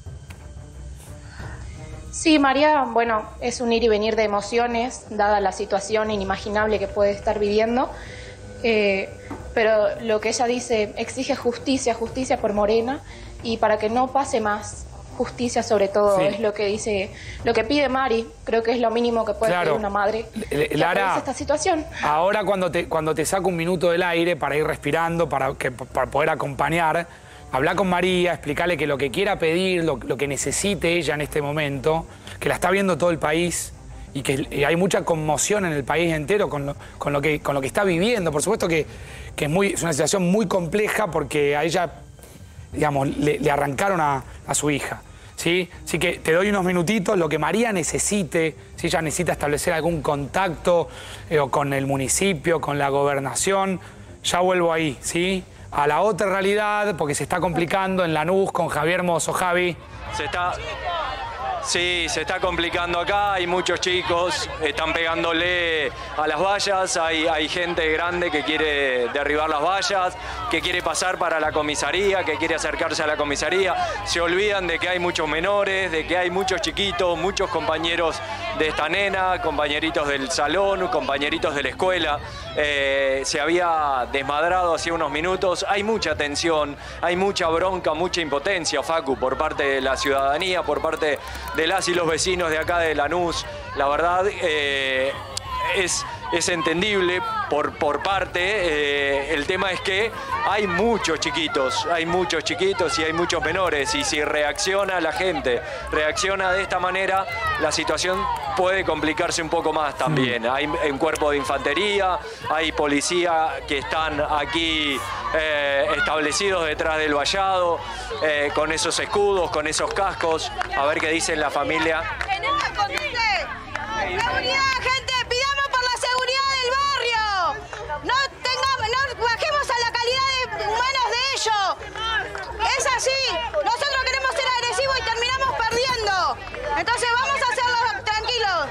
Sí, María, bueno, es un ir y venir de emociones, dada la situación inimaginable que puede estar viviendo. Eh, pero lo que ella dice, exige justicia, justicia por Morena y para que no pase más, justicia sobre todo, sí. es lo que dice, lo que pide Mari, creo que es lo mínimo que puede claro. pedir una madre que Lara, esta situación. Ahora cuando te, cuando te saco un minuto del aire para ir respirando, para, que, para poder acompañar, habla con María, explicarle que lo que quiera pedir, lo, lo que necesite ella en este momento, que la está viendo todo el país, y que y hay mucha conmoción en el país entero con lo, con lo, que, con lo que está viviendo. Por supuesto que, que es, muy, es una situación muy compleja porque a ella, digamos, le, le arrancaron a, a su hija. ¿Sí? Así que te doy unos minutitos, lo que María necesite, si ella necesita establecer algún contacto eh, o con el municipio, con la gobernación, ya vuelvo ahí, ¿sí? A la otra realidad, porque se está complicando en Lanús con Javier Mozo. Javi. Se está... Sí, se está complicando acá, hay muchos chicos, están pegándole a las vallas, hay, hay gente grande que quiere derribar las vallas, que quiere pasar para la comisaría, que quiere acercarse a la comisaría. Se olvidan de que hay muchos menores, de que hay muchos chiquitos, muchos compañeros de esta nena, compañeritos del salón, compañeritos de la escuela. Eh, se había desmadrado hace unos minutos, hay mucha tensión, hay mucha bronca, mucha impotencia, Facu, por parte de la ciudadanía, por parte de las y los vecinos de acá de Lanús. La verdad eh, es, es entendible por, por parte. Eh, el tema es que hay muchos chiquitos, hay muchos chiquitos y hay muchos menores. Y si reacciona la gente, reacciona de esta manera, la situación puede complicarse un poco más también. Hay un cuerpo de infantería, hay policía que están aquí eh, establecidos detrás del vallado, eh, con esos escudos, con esos cascos. A ver qué dice la familia. Seguridad, gente, pidamos por la seguridad del barrio. No tengamos, no bajemos a la calidad de humanos de ellos. Es así. Nosotros queremos ser agresivos y terminamos perdiendo. Entonces vamos a hacerlo tranquilos.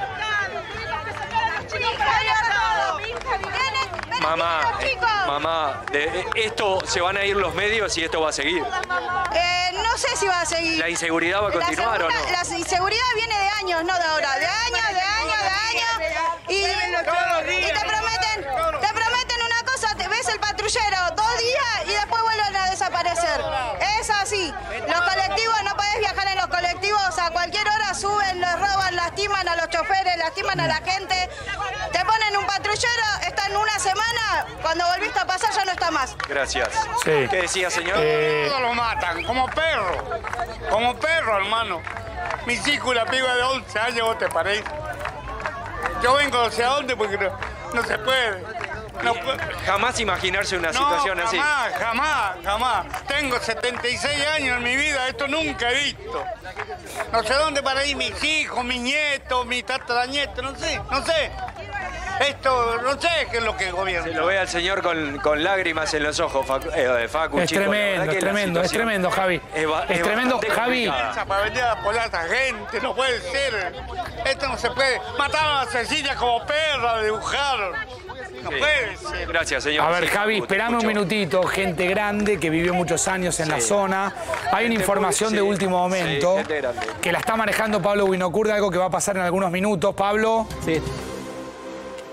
Mamá, mamá, de, ¿esto se van a ir los medios y esto va a seguir? Eh, no sé si va a seguir. ¿La inseguridad va a continuar segunda, o no? La inseguridad viene de años, no de ahora. De años, de años, de años. Y, y te prometen, te prometen una cosa, te ves el patrullero dos días y después vuelven a desaparecer. Es así. Los colectivos, no podés viajar en los colectivos, a cualquier hora suben, los roban, lastiman a los choferes, lastiman a la gente. Te ponen un patrullero, está en una semana, cuando volviste a pasar ya no está más. Gracias. Sí. ¿Qué decía, señor? Eh... Todos lo matan, como perro. Como perro, hermano. Mis hijos, la piba de once años, ¿vos te parece? Yo vengo no sé a dónde porque no, no se puede. No puede. Jamás imaginarse una no, situación jamás, así. Jamás, jamás, jamás. Tengo setenta y seis años en mi vida, esto nunca he visto. No sé dónde para ir mis hijos, mis nietos, mis tataranietos, no sé, no sé. Esto, no sé qué es lo que gobierna. Se lo ve al señor con, con lágrimas en los ojos, Facu, eh, Facu Es chico, tremendo, es tremendo, es tremendo, Javi. Es, es, es tremendo, Javi. Para venir a apoyar a esta gente, no puede ser. Esto no se puede. Mataron a Cecilia como perra, dibujaron. No sí. puede ser. Gracias, señor. A ver, sí, Javi, esperame un minutito. Gente grande que vivió muchos años en sí. la zona. Hay una información muy, sí, de último momento sí, que la está manejando Pablo Winocurda, algo que va a pasar en algunos minutos. Pablo. Sí.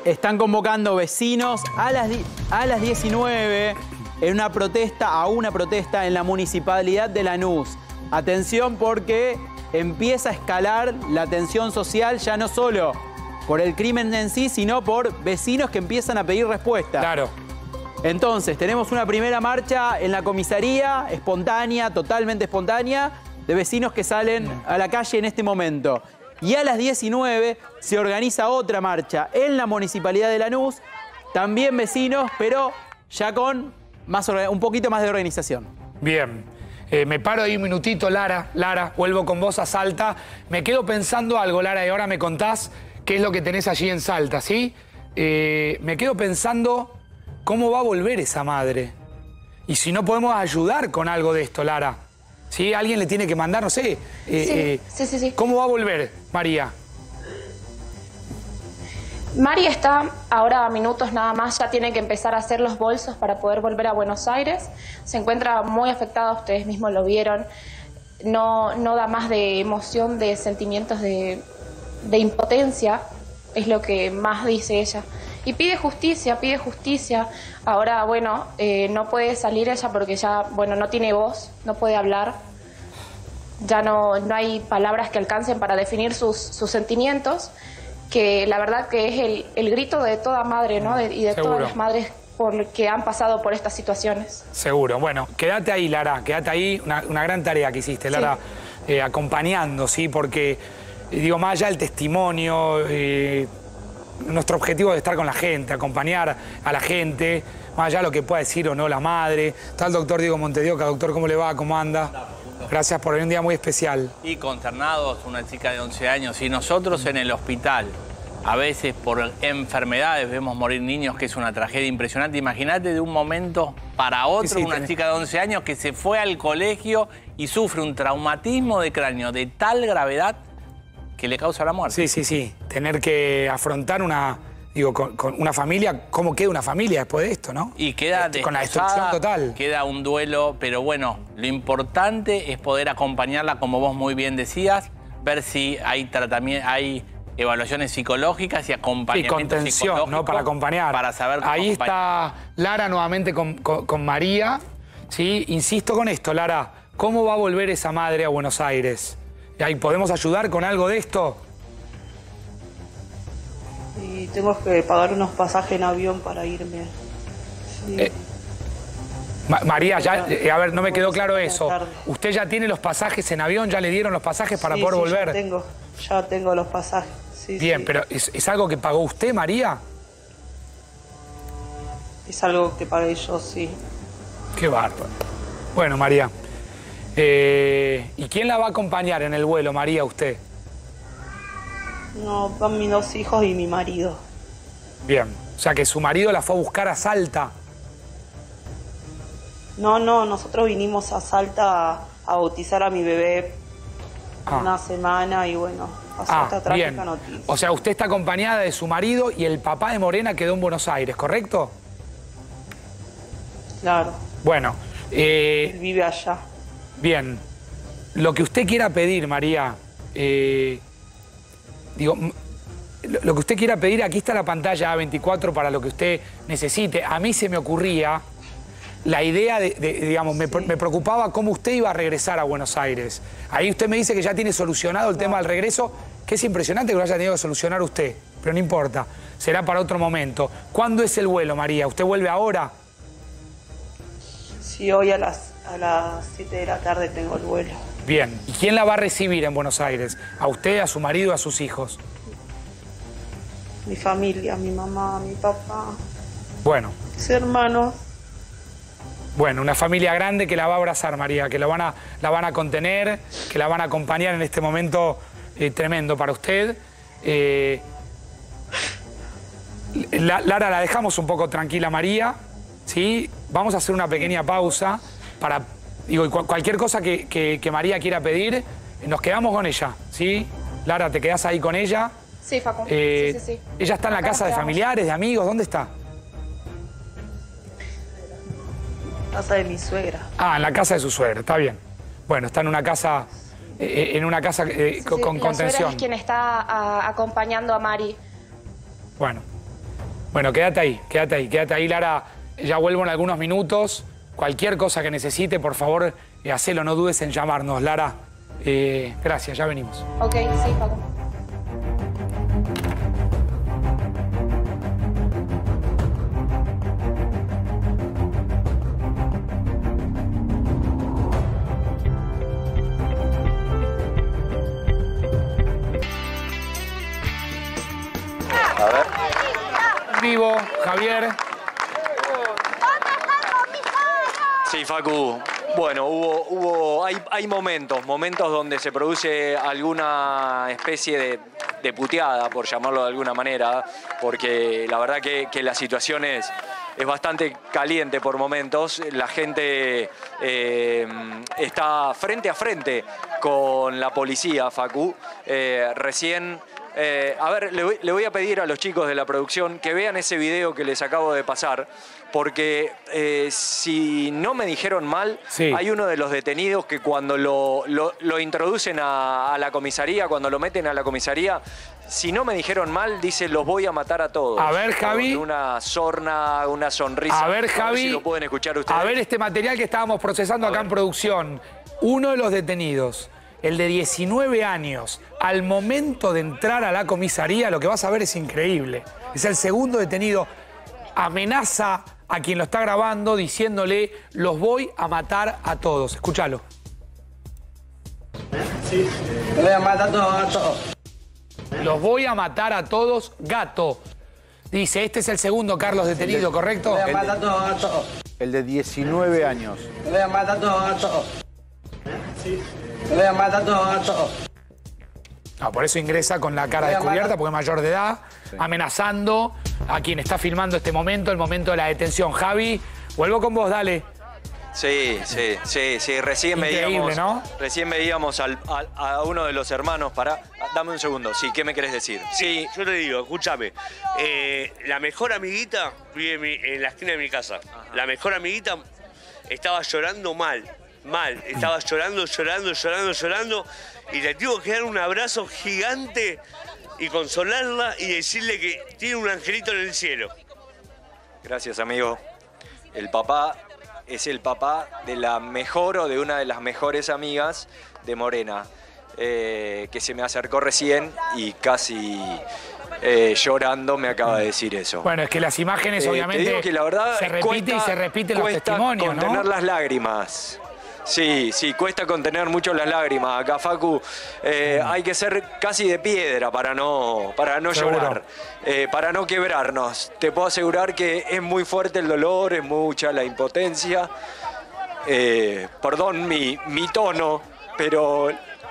Están convocando vecinos a las, a las diecinueve en una protesta, a una protesta en la Municipalidad de Lanús. Atención porque empieza a escalar la tensión social ya no solo por el crimen en sí, sino por vecinos que empiezan a pedir respuesta. Claro. Entonces, tenemos una primera marcha en la comisaría, espontánea, totalmente espontánea, de vecinos que salen a la calle en este momento. Y a las diecinueve se organiza otra marcha en la Municipalidad de Lanús, también vecinos, pero ya con más, un poquito más de organización. Bien. Eh, me paro ahí un minutito, Lara. Lara, vuelvo con vos a Salta. Me quedo pensando algo, Lara, y ahora me contás qué es lo que tenés allí en Salta, ¿sí? Eh, me quedo pensando cómo va a volver esa madre. Y si no podemos ayudar con algo de esto, Lara. ¿Sí? Alguien le tiene que mandar, no sé. Eh, sí, eh, sí, sí, sí. ¿Cómo va a volver, María? Mari está ahora a minutos nada más, ya tiene que empezar a hacer los bolsos para poder volver a Buenos Aires. Se encuentra muy afectada, ustedes mismos lo vieron. No, no da más de emoción, de sentimientos de, de impotencia, es lo que más dice ella. Y pide justicia, pide justicia. Ahora, bueno, eh, no puede salir ella porque ya, bueno, no tiene voz, no puede hablar. Ya no, no hay palabras que alcancen para definir sus, sus sentimientos, que la verdad que es el, el grito de toda madre, ¿no? De, y de Seguro. todas las madres por, que han pasado por estas situaciones. Seguro. Bueno, quédate ahí, Lara, quédate ahí. Una, una gran tarea que hiciste, Lara, sí. eh, acompañando, ¿sí? Porque, eh, digo, más allá del testimonio, eh, nuestro objetivo es estar con la gente, acompañar a la gente, más allá de lo que pueda decir o no la madre. Está el doctor Diego Montedioca. Doctor, ¿cómo le va? ¿Cómo anda? Gracias por venir, un día muy especial. Y consternados, una chica de once años. Y nosotros en el hospital, a veces por enfermedades vemos morir niños, que es una tragedia impresionante. Imagínate de un momento para otro, sí, sí, una tenés... chica de once años que se fue al colegio y sufre un traumatismo de cráneo de tal gravedad que le causa la muerte. Sí, sí, sí. Tener que afrontar una, digo, con, con una familia, ¿cómo queda una familia después de esto, no? Y queda este, con la destrucción total. Queda un duelo, pero bueno, lo importante es poder acompañarla, como vos muy bien decías, ver si hay tratamiento, hay evaluaciones psicológicas y acompañamiento y contención, ¿no? Para acompañar. Para saber cómo Ahí acompañar. Está Lara nuevamente con, con, con María. ¿Sí? Insisto con esto, Lara. ¿Cómo va a volver esa madre a Buenos Aires? ¿Y podemos ayudar con algo de esto? Y tengo que pagar unos pasajes en avión para irme. Sí. Eh, Ma María, ya, eh, a ver, no me quedó claro eso. ¿Usted ya tiene los pasajes en avión? ¿Ya le dieron los pasajes para sí, poder sí, volver? Ya tengo, ya tengo los pasajes. Sí, Bien, sí. pero ¿es, ¿es algo que pagó usted, María? Es algo que pagué yo, sí. Qué bárbaro. Bueno, María. Eh, ¿Y quién la va a acompañar en el vuelo, María, usted? No, van mis dos hijos y mi marido. Bien. O sea, que su marido la fue a buscar a Salta. No, no, nosotros vinimos a Salta a, a bautizar a mi bebé ah. una semana y bueno, pasó ah, esta trágica bien. noticia. O sea, usted está acompañada de su marido y el papá de Morena quedó en Buenos Aires, ¿correcto? Claro. Bueno. Eh, Él vive allá. Bien. Lo que usted quiera pedir, María, eh, digo, lo que usted quiera pedir, aquí está la pantalla A veinticuatro para lo que usted necesite. A mí se me ocurría la idea de, de digamos, sí. me, me preocupaba cómo usted iba a regresar a Buenos Aires. Ahí usted me dice que ya tiene solucionado el no. tema del regreso, que es impresionante que lo haya tenido que solucionar usted, pero no importa, será para otro momento. ¿Cuándo es el vuelo, María? ¿Usted vuelve ahora? Sí, hoy a las a las siete de la tarde tengo el vuelo. Bien. ¿Y quién la va a recibir en Buenos Aires? ¿A usted, a su marido, a sus hijos? Mi familia, mi mamá, mi papá. Bueno. Mis hermanos. Bueno, una familia grande que la va a abrazar, María, que la van a, la van a contener, que la van a acompañar en este momento eh, tremendo para usted. Eh, la, Lara, la dejamos un poco tranquila, María. ¿Sí? Vamos a hacer una pequeña pausa para, digo, cu cualquier cosa que, que, que María quiera pedir, nos quedamos con ella, ¿sí? Lara, ¿te quedás ahí con ella? Sí, Facu. Eh, sí, sí, sí. ¿Ella está en la Acá casa de familiares, de amigos? ¿Dónde está? Casa de mi suegra. Ah, en la casa de su suegra, está bien. Bueno, está en una casa, eh, en una casa eh, sí, con, sí, con la contención. suegra es quien está a, acompañando a Mari. Bueno. Bueno, quédate ahí, quédate ahí, quédate ahí, Lara. Ya vuelvo en algunos minutos. Cualquier cosa que necesite, por favor, eh, hacelo, no dudes en llamarnos, Lara. Eh, gracias, ya venimos. Ok, sí, Paco. A ver. Vivo, Javier. Sí, Facu. Bueno, hubo, hubo, hay, hay momentos, momentos donde se produce alguna especie de, de puteada, por llamarlo de alguna manera, porque la verdad que, que la situación es, es bastante caliente por momentos. La gente eh, está frente a frente con la policía, Facu. Eh, recién... Eh, a ver, le voy, le voy a pedir a los chicos de la producción que vean ese video que les acabo de pasar, porque eh, si no me dijeron mal, sí. Hay uno de los detenidos que cuando lo, lo, lo introducen a, a la comisaría, cuando lo meten a la comisaría, si no me dijeron mal, dice, los voy a matar a todos. A ver, Javi. Con una sorna, una sonrisa. A ver, Javi. A ver si lo pueden escuchar ustedes. A ver este material que estábamos procesando acá en producción. Uno de los detenidos, el de diecinueve años, al momento de entrar a la comisaría, lo que vas a ver es increíble. Es el segundo detenido. Amenaza a quien lo está grabando diciéndole, los voy a matar a todos. Escúchalo. Sí, los voy a matar a todos, a todos. Los voy a matar a todos, gato. Dice, este es el segundo, Carlos, detenido, ¿correcto? Los voy a matar a todos, a todos. El de diecinueve años. Los voy a matar a todos, a todos. Sí. Los voy a matar a todos, a todos. No, por eso ingresa con la cara descubierta, porque es mayor de edad, sí. Amenazando a quien está filmando este momento, el momento de la detención. Javi, vuelvo con vos, dale. Sí, sí, sí, sí. Recién Increíble, veíamos, ¿no? Recién veíamos al, al, a uno de los hermanos. Para, dame un segundo. Sí, ¿qué me querés decir? Sí, yo te digo, escúchame. Eh, la mejor amiguita vive en, mi, en la esquina de mi casa. Ajá. La mejor amiguita estaba llorando mal, mal. Estaba llorando, llorando, llorando, llorando. Y le tuve que dar un abrazo gigante y consolarla y decirle que tiene un angelito en el cielo. Gracias, amigo. El papá es el papá de la mejor o de una de las mejores amigas de Morena, eh, que se me acercó recién y casi eh, llorando me acaba de decir eso. Bueno, es que las imágenes, eh, obviamente, te digo que la verdad, se repite cuesta, y se repiten los cuesta testimonios, ¿no? contener las lágrimas. Sí, sí, cuesta contener mucho las lágrimas. Acá, Facu, eh, hay que ser casi de piedra para no, para no llorar, eh, para no quebrarnos. Te puedo asegurar que es muy fuerte el dolor, es mucha la impotencia. Eh, perdón mi, mi tono, pero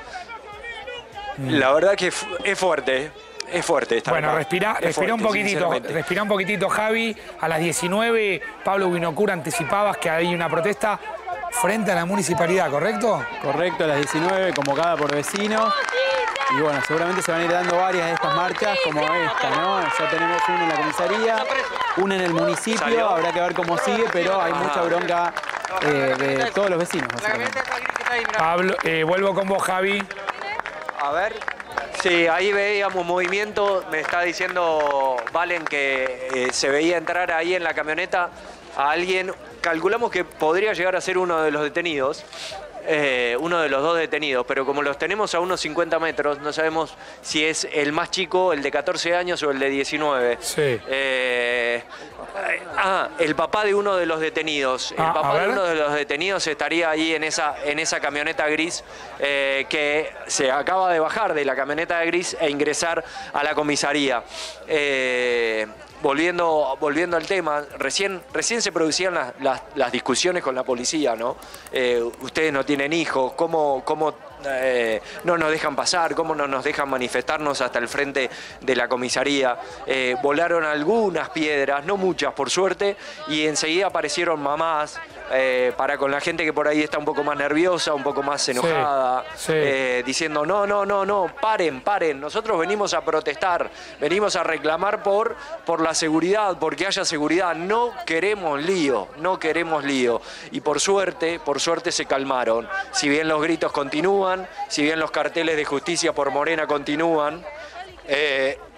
la verdad que es fuerte. Es fuerte esta. Bueno, respira, es respira fuerte, un poquitito, respira un poquitito, Javi. A las diecinueve, Pablo Winocura, anticipabas que hay una protesta frente a la municipalidad, ¿correcto? Correcto, a las diecinueve, convocada por vecinos. Y bueno, seguramente se van a ir dando varias de estas marchas como esta, ¿no? Ya tenemos una en la comisaría, una en el municipio, habrá que ver cómo sigue, pero hay mucha bronca eh, de todos los vecinos, básicamente. Pablo, eh, vuelvo con vos, Javi. A ver. Sí, ahí veíamos movimiento, me está diciendo Valen que eh, se veía entrar ahí en la camioneta a alguien, calculamos que podría llegar a ser uno de los detenidos, eh, uno de los dos detenidos, pero como los tenemos a unos cincuenta metros, no sabemos si es el más chico, el de catorce años o el de diecinueve. Sí. Eh, ah, el papá de uno de los detenidos. El Ah, papá a de ver. uno de los detenidos estaría ahí en esa, en esa camioneta gris eh, que se acaba de bajar de la camioneta gris e ingresar a la comisaría. Eh, Volviendo, volviendo al tema, recién, recién se producían las, las, las discusiones con la policía, ¿no? Eh, ustedes no tienen hijos, ¿cómo, cómo eh, no nos dejan pasar? ¿Cómo no nos dejan manifestarnos hasta el frente de la comisaría? Eh, volaron algunas piedras, no muchas por suerte, y enseguida aparecieron mamás eh, para con la gente que por ahí está un poco más nerviosa, un poco más enojada, Sí, sí. eh, diciendo no, no, no, no, paren, paren, nosotros venimos a protestar, venimos a reclamar por, por la seguridad, porque haya seguridad, no queremos lío, no queremos lío. Y por suerte, por suerte se calmaron. Si bien los gritos continúan, si bien los carteles de justicia por Morena continúan, eh,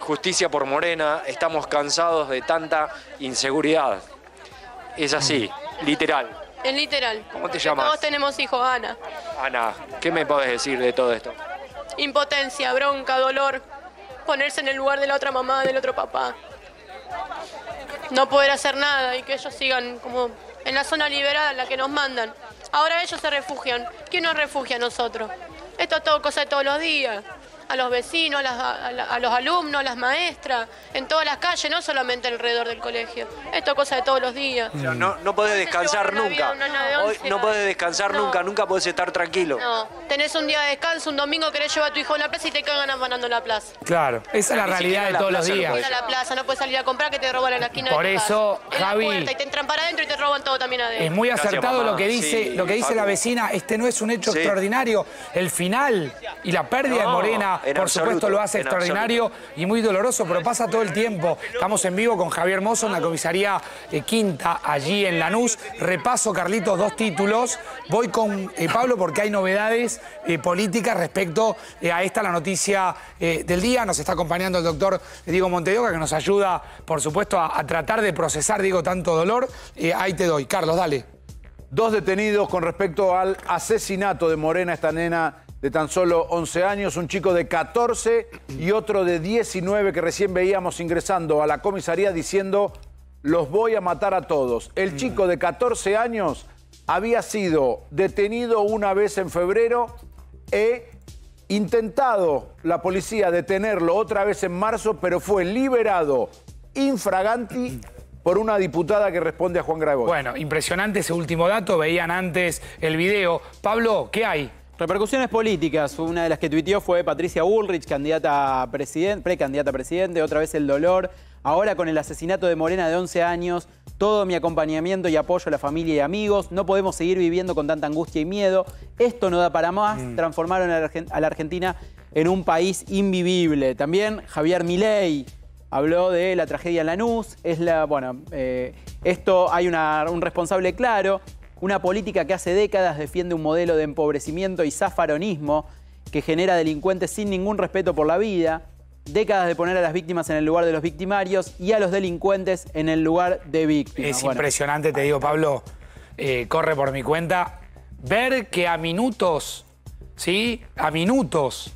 justicia por Morena, estamos cansados de tanta inseguridad. Es así, literal. Es literal. ¿Cómo te llamas? Todos tenemos hijos, Ana. Ana, ¿qué me podés decir de todo esto? Impotencia, bronca, dolor. Ponerse en el lugar de la otra mamá, del otro papá. No poder hacer nada y que ellos sigan como en la zona liberada en la que nos mandan. Ahora ellos se refugian. ¿Quién nos refugia a nosotros? Esto es todo cosa de todos los días. A los vecinos, a, las, a, la, a los alumnos, a las maestras, en todas las calles, no solamente alrededor del colegio. Esto es cosa de todos los días. O sea, no, no podés descansar nunca. Hoy no podés descansar No. nunca, nunca podés estar tranquilo. No, tenés un día de descanso, un domingo querés llevar a tu hijo a la plaza y te cagan afanando la plaza. Claro, esa es la Ni realidad siquiera de la todos los plaza no días. podés Ir a la plaza, no puedes salir a comprar que te roban en la esquina Por de tu eso, casa. En la Javi, puerta, y te entran para adentro y te roban todo también adentro. es muy Gracias, acertado mamá. lo que dice, Sí, lo que dice Facu. la vecina. Este no es un hecho Sí. extraordinario. El final y la pérdida de No, Morena, en por absoluto, supuesto, lo hace en extraordinario y muy doloroso, pero pasa todo el tiempo. Estamos en vivo con Javier Mozo en la comisaría eh, Quinta, allí en Lanús. Repaso, Carlitos, dos títulos. Voy con eh, Pablo porque hay novedades eh, políticas respecto eh, a esta, la noticia eh, del día. Nos está acompañando el doctor Diego Montedoca, que nos ayuda, por supuesto, a, a tratar de procesar, digo, tanto dolor. Eh, ahí te doy. Carlos, dale. Dos detenidos con respecto al asesinato de Morena, esta nena de tan solo once años, un chico de catorce y otro de diecinueve que recién veíamos ingresando a la comisaría diciendo: los voy a matar a todos. El chico de catorce años había sido detenido una vez en febrero e intentado la policía detenerlo otra vez en marzo, pero fue liberado infraganti por una diputada que responde a Juan Grabois. Bueno, impresionante ese último dato. Veían antes el video. Pablo, ¿qué hay? Repercusiones políticas. Una de las que tuiteó fue Patricia Bullrich, candidata a presidente, precandidata a presidente. Otra vez el dolor. Ahora con el asesinato de Morena de once años, todo mi acompañamiento y apoyo a la familia y amigos. No podemos seguir viviendo con tanta angustia y miedo. Esto no da para más. Mm. Transformaron a la, a la Argentina en un país invivible. También Javier Milei habló de la tragedia en Lanús. Es la, bueno, eh, esto hay una, un responsable claro. Una política que hace décadas defiende un modelo de empobrecimiento y zafaronismo que genera delincuentes sin ningún respeto por la vida. Décadas de poner a las víctimas en el lugar de los victimarios y a los delincuentes en el lugar de víctimas. Es bueno. impresionante, te digo, Pablo, eh, corre por mi cuenta, ver que a minutos, ¿sí? A minutos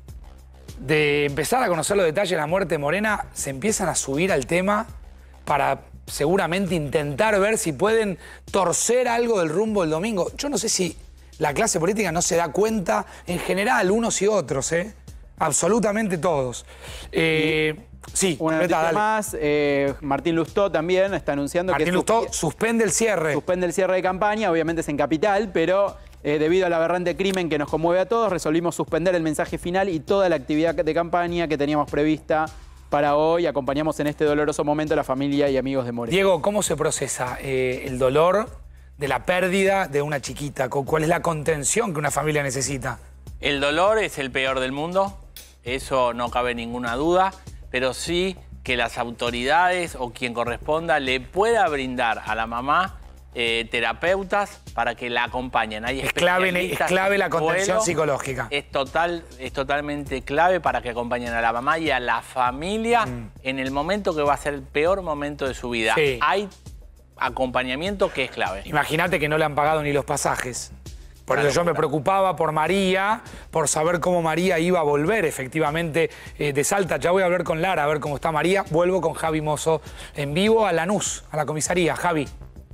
de empezar a conocer los detalles de la muerte de Morena, se empiezan a subir al tema para seguramente intentar ver si pueden torcer algo del rumbo del domingo. Yo no sé si la clase política no se da cuenta, en general, unos y otros, ¿eh? Absolutamente todos. Eh, sí, una completa, noticia dale. más, eh, Martín Lustó también está anunciando Martín que... Lustó suspende el cierre. Suspende el cierre de campaña, obviamente es en Capital, pero eh, debido al aberrante crimen que nos conmueve a todos, resolvimos suspender el mensaje final y toda la actividad de campaña que teníamos prevista para hoy. Acompañamos en este doloroso momento a la familia y amigos de Morena. Diego, ¿cómo se procesa eh, el dolor de la pérdida de una chiquita? ¿Cuál es la contención que una familia necesita? El dolor es el peor del mundo, eso no cabe ninguna duda, pero sí que las autoridades o quien corresponda le pueda brindar a la mamá eh, terapeutas para que la acompañen. Hay es clave, es clave la contención vuelo, psicológica. Es, total, es totalmente clave para que acompañen a la mamá y a la familia mm. en el momento que va a ser el peor momento de su vida. Sí. Hay acompañamiento que es clave. Imagínate que no le han pagado ni los pasajes. Por Claro, eso yo me claro. preocupaba por María, por saber cómo María iba a volver efectivamente eh, de Salta. Ya voy a hablar con Lara, a ver cómo está María. Vuelvo con Javi Mozo en vivo a Lanús, a la comisaría. Javi.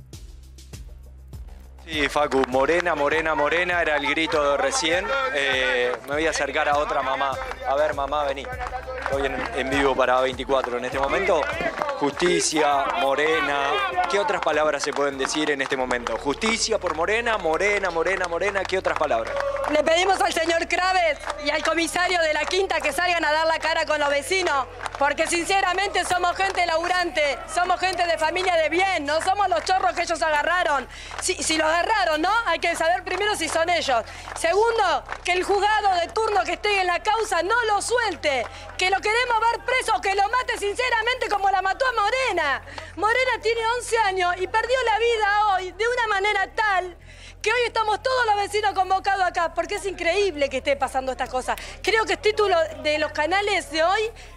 Sí, Facu, Morena, Morena, Morena, era el grito de recién. Eh, me voy a acercar a otra mamá. A ver, mamá, vení. Estoy en, en vivo para veinticuatro en este momento. Justicia, Morena. ¿Qué otras palabras se pueden decir en este momento? Justicia por Morena, Morena, Morena, Morena. ¿Qué otras palabras? Le pedimos al señor Kravet y al comisario de la Quinta que salgan a dar la cara con los vecinos, porque sinceramente somos gente laburante, somos gente de familia de bien, no somos los chorros que ellos agarraron. Si, si los agarraron, ¿no? Hay que saber primero si son ellos. Segundo, que el juzgado de turno que esté en la causa no lo suelte, que lo queremos ver preso, que lo mate sinceramente como la mató a Morena. Morena tiene once años y perdió la vida hoy de una manera tal que hoy estamos todos los vecinos convocados acá, porque es increíble que esté pasando estas cosas. Creo que el título de los canales de hoy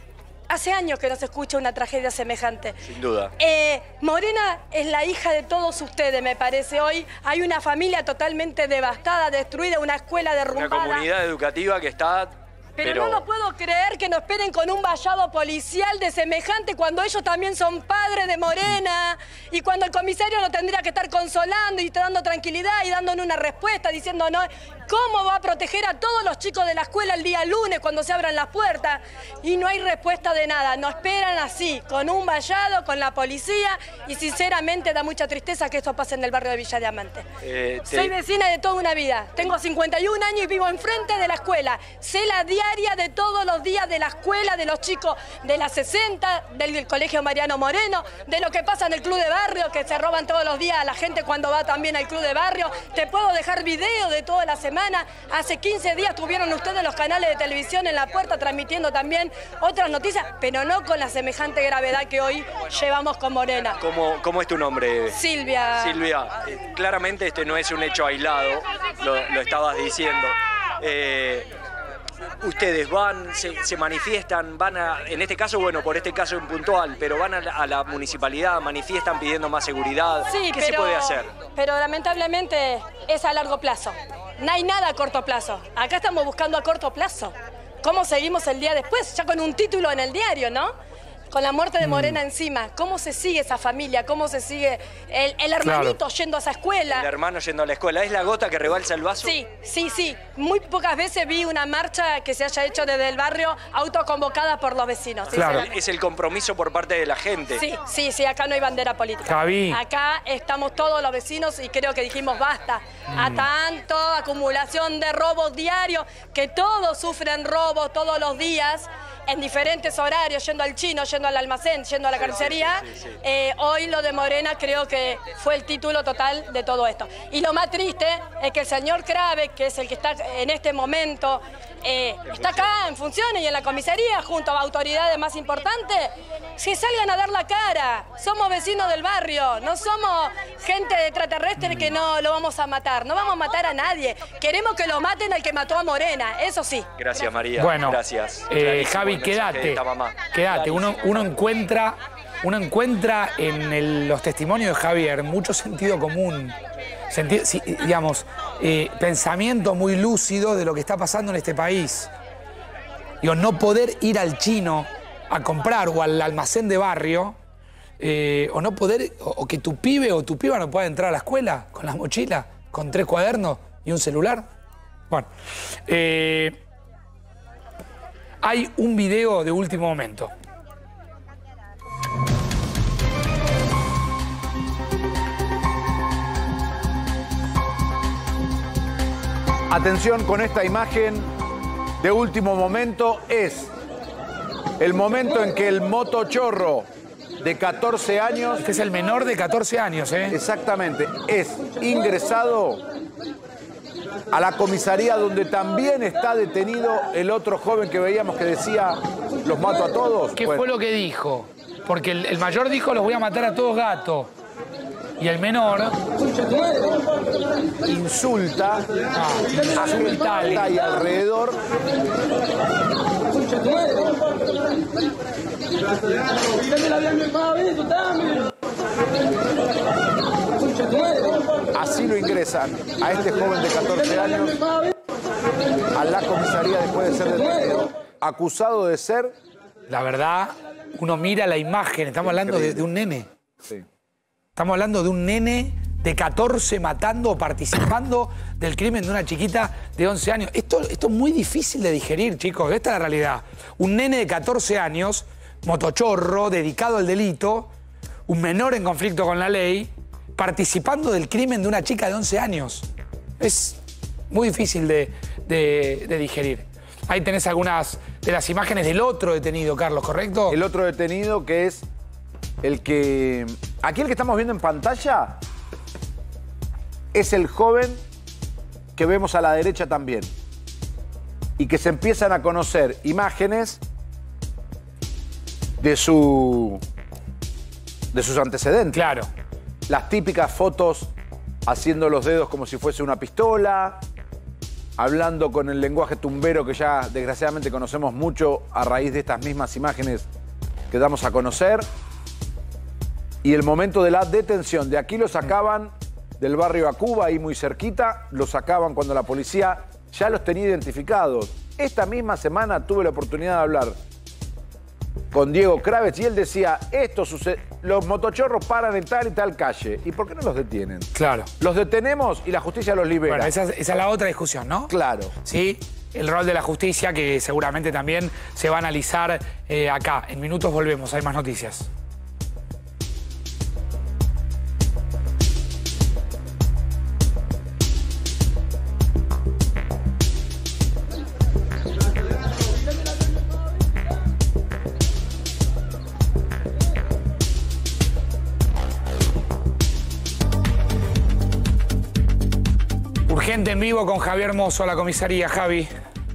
hace años que no se escucha una tragedia semejante. Sin duda. Eh, Morena es la hija de todos ustedes, me parece. Hoy hay una familia totalmente devastada, destruida, una escuela derrumbada. Una comunidad educativa que está... Pero, Pero no lo puedo creer que nos esperen con un vallado policial de semejante cuando ellos también son padres de Morena y cuando el comisario lo tendría que estar consolando y dando tranquilidad y dándonos una respuesta diciendo no, ¿cómo va a proteger a todos los chicos de la escuela el día lunes cuando se abran las puertas? Y no hay respuesta de nada, nos esperan así, con un vallado, con la policía y sinceramente da mucha tristeza que esto pase en el barrio de Villa Diamante. Eh, te... Soy vecina de toda una vida, tengo cincuenta y un años y vivo enfrente de la escuela, sé la diaria de todos los días de la escuela, de los chicos de la sesenta, del, del colegio Mariano Moreno, de lo que pasa en el club de barrio, que se roban todos los días a la gente cuando va también al club de barrio. Te puedo dejar video de toda la semana. Hace quince días tuvieron ustedes los canales de televisión en la puerta transmitiendo también otras noticias, pero no con la semejante gravedad que hoy llevamos con Morena. ¿Cómo, cómo es tu nombre? Silvia. Silvia, eh, claramente este no es un hecho aislado, lo, lo estabas diciendo. Eh, Ustedes van, se, se manifiestan, van a, en este caso, bueno, por este caso en puntual, pero van a la, a la municipalidad, manifiestan pidiendo más seguridad. Sí, ¿Qué pero, se puede hacer? Pero lamentablemente es a largo plazo. No hay nada a corto plazo. Acá estamos buscando a corto plazo. ¿Cómo seguimos el día después? Ya con un título en el diario, ¿no? Con la muerte de Morena mm. encima. ¿Cómo se sigue esa familia? ¿Cómo se sigue el, el hermanito claro. yendo a esa escuela? El hermano yendo a la escuela. ¿Es la gota que rebalsa el vaso? Sí, sí, sí. Muy pocas veces vi una marcha que se haya hecho desde el barrio autoconvocada por los vecinos. Claro. Es el, es el compromiso por parte de la gente. Sí, sí, sí. Acá no hay bandera política. Javi. Acá estamos todos los vecinos y creo que dijimos basta. Mm. A tanto acumulación de robos diarios, que todos sufren robos todos los días. En diferentes horarios, yendo al chino, yendo al almacén, yendo a la carnicería. Sí, sí, sí, sí. Eh, hoy lo de Morena creo que fue el título total de todo esto. Y lo más triste es que el señor Crave, que es el que está en este momento, eh, está acá en funciones y en la comisaría junto a autoridades más importantes, que salgan a dar la cara. Somos vecinos del barrio, no somos gente de extraterrestre que no lo vamos a matar. No vamos a matar a nadie. Queremos que lo maten al que mató a Morena, eso sí. Gracias, María. Bueno, gracias. Eh, Javi, quédate, quédate. Uno, uno encuentra, uno encuentra en el, los testimonios de Javier mucho sentido común, senti si, digamos, eh, pensamiento muy lúcido de lo que está pasando en este país. Digo, no poder ir al chino a comprar o al almacén de barrio, eh, o no poder, o, o que tu pibe o tu piba no pueda entrar a la escuela con la mochila, con tres cuadernos y un celular. Bueno, eh, hay un video de último momento. Atención con esta imagen de último momento. Es el momento en que el motochorro de catorce años... Este es el menor de catorce años, ¿eh? Exactamente. Es ingresado a la comisaría donde también está detenido el otro joven que veíamos que decía, los mato a todos. ¿Qué bueno. fue lo que dijo? Porque el, el mayor dijo, los voy a matar a todos gatos. Y el menor insulta ah, a gente ahí alrededor. Así lo ingresan a este joven de catorce años a la comisaría después de ser detenido, acusado de ser... La verdad, uno mira la imagen, estamos hablando de, de un nene. Sí. Estamos hablando de un nene de catorce matando o participando del crimen de una chiquita de once años. Esto, esto es muy difícil de digerir, chicos. Esta es la realidad. Un nene de catorce años, motochorro, dedicado al delito, un menor en conflicto con la ley, participando del crimen de una chica de once años. Es muy difícil de, de, de digerir. Ahí tenés algunas de las imágenes del otro detenido, Carlos, ¿correcto? El otro detenido que es el que... Aquí el que estamos viendo en pantalla es el joven que vemos a la derecha también. Y que se empiezan a conocer imágenes de su... de sus antecedentes. Claro. Las típicas fotos haciendo los dedos como si fuese una pistola, hablando con el lenguaje tumbero que ya desgraciadamente conocemos mucho a raíz de estas mismas imágenes que damos a conocer. Y el momento de la detención. De aquí lo sacaban del barrio Acuba, ahí muy cerquita. Lo sacaban cuando la policía ya los tenía identificados. Esta misma semana tuve la oportunidad de hablar con Diego Kravetz y él decía, esto sucede, los motochorros paran en tal y tal calle. ¿Y por qué no los detienen? Claro. Los detenemos y la justicia los libera. Bueno, esa, esa es la otra discusión, ¿no? Claro. Sí, el rol de la justicia que seguramente también se va a analizar eh, acá. En minutos volvemos, hay más noticias. Urgente en vivo con Javier Mozo a la comisaría. Javi.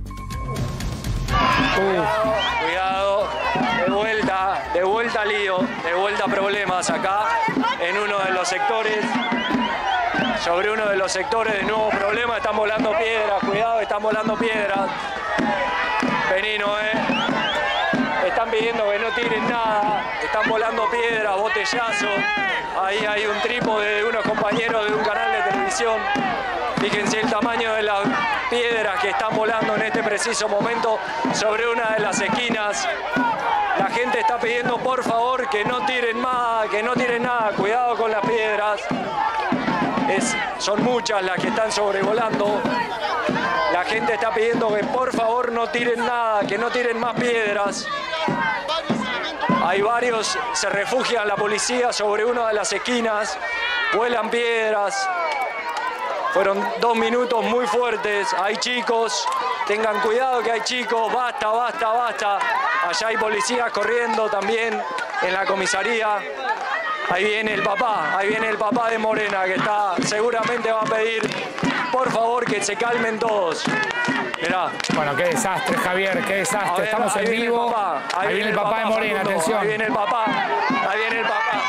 Uh. Cuidado, de vuelta, de vuelta lío, de vuelta problemas acá en uno de los sectores. Sobre uno de los sectores de nuevo problema, están volando piedras, cuidado, están volando piedras. Benino, eh. Están pidiendo que no tiren nada, están volando piedras, botellazos. Ahí hay un trípode de unos compañeros de un canal de televisión. Fíjense el tamaño de las piedras que están volando en este preciso momento sobre una de las esquinas. La gente está pidiendo por favor que no tiren más, que no tiren nada. Cuidado con las piedras. Es, son muchas las que están sobrevolando. La gente está pidiendo que por favor no tiren nada, que no tiren más piedras. Hay varios, se refugian la policía sobre una de las esquinas, vuelan piedras. Fueron dos minutos muy fuertes, hay chicos, tengan cuidado que hay chicos, basta, basta, basta. Allá hay policías corriendo también en la comisaría. Ahí viene el papá, ahí viene el papá de Morena que está, seguramente va a pedir, por favor, que se calmen todos. Mirá. Bueno, qué desastre, Javier, qué desastre. Ver, estamos en vivo. Ahí, ahí viene, viene el papá, papá de Morena, Facundo. atención. Ahí viene el papá, ahí viene el papá.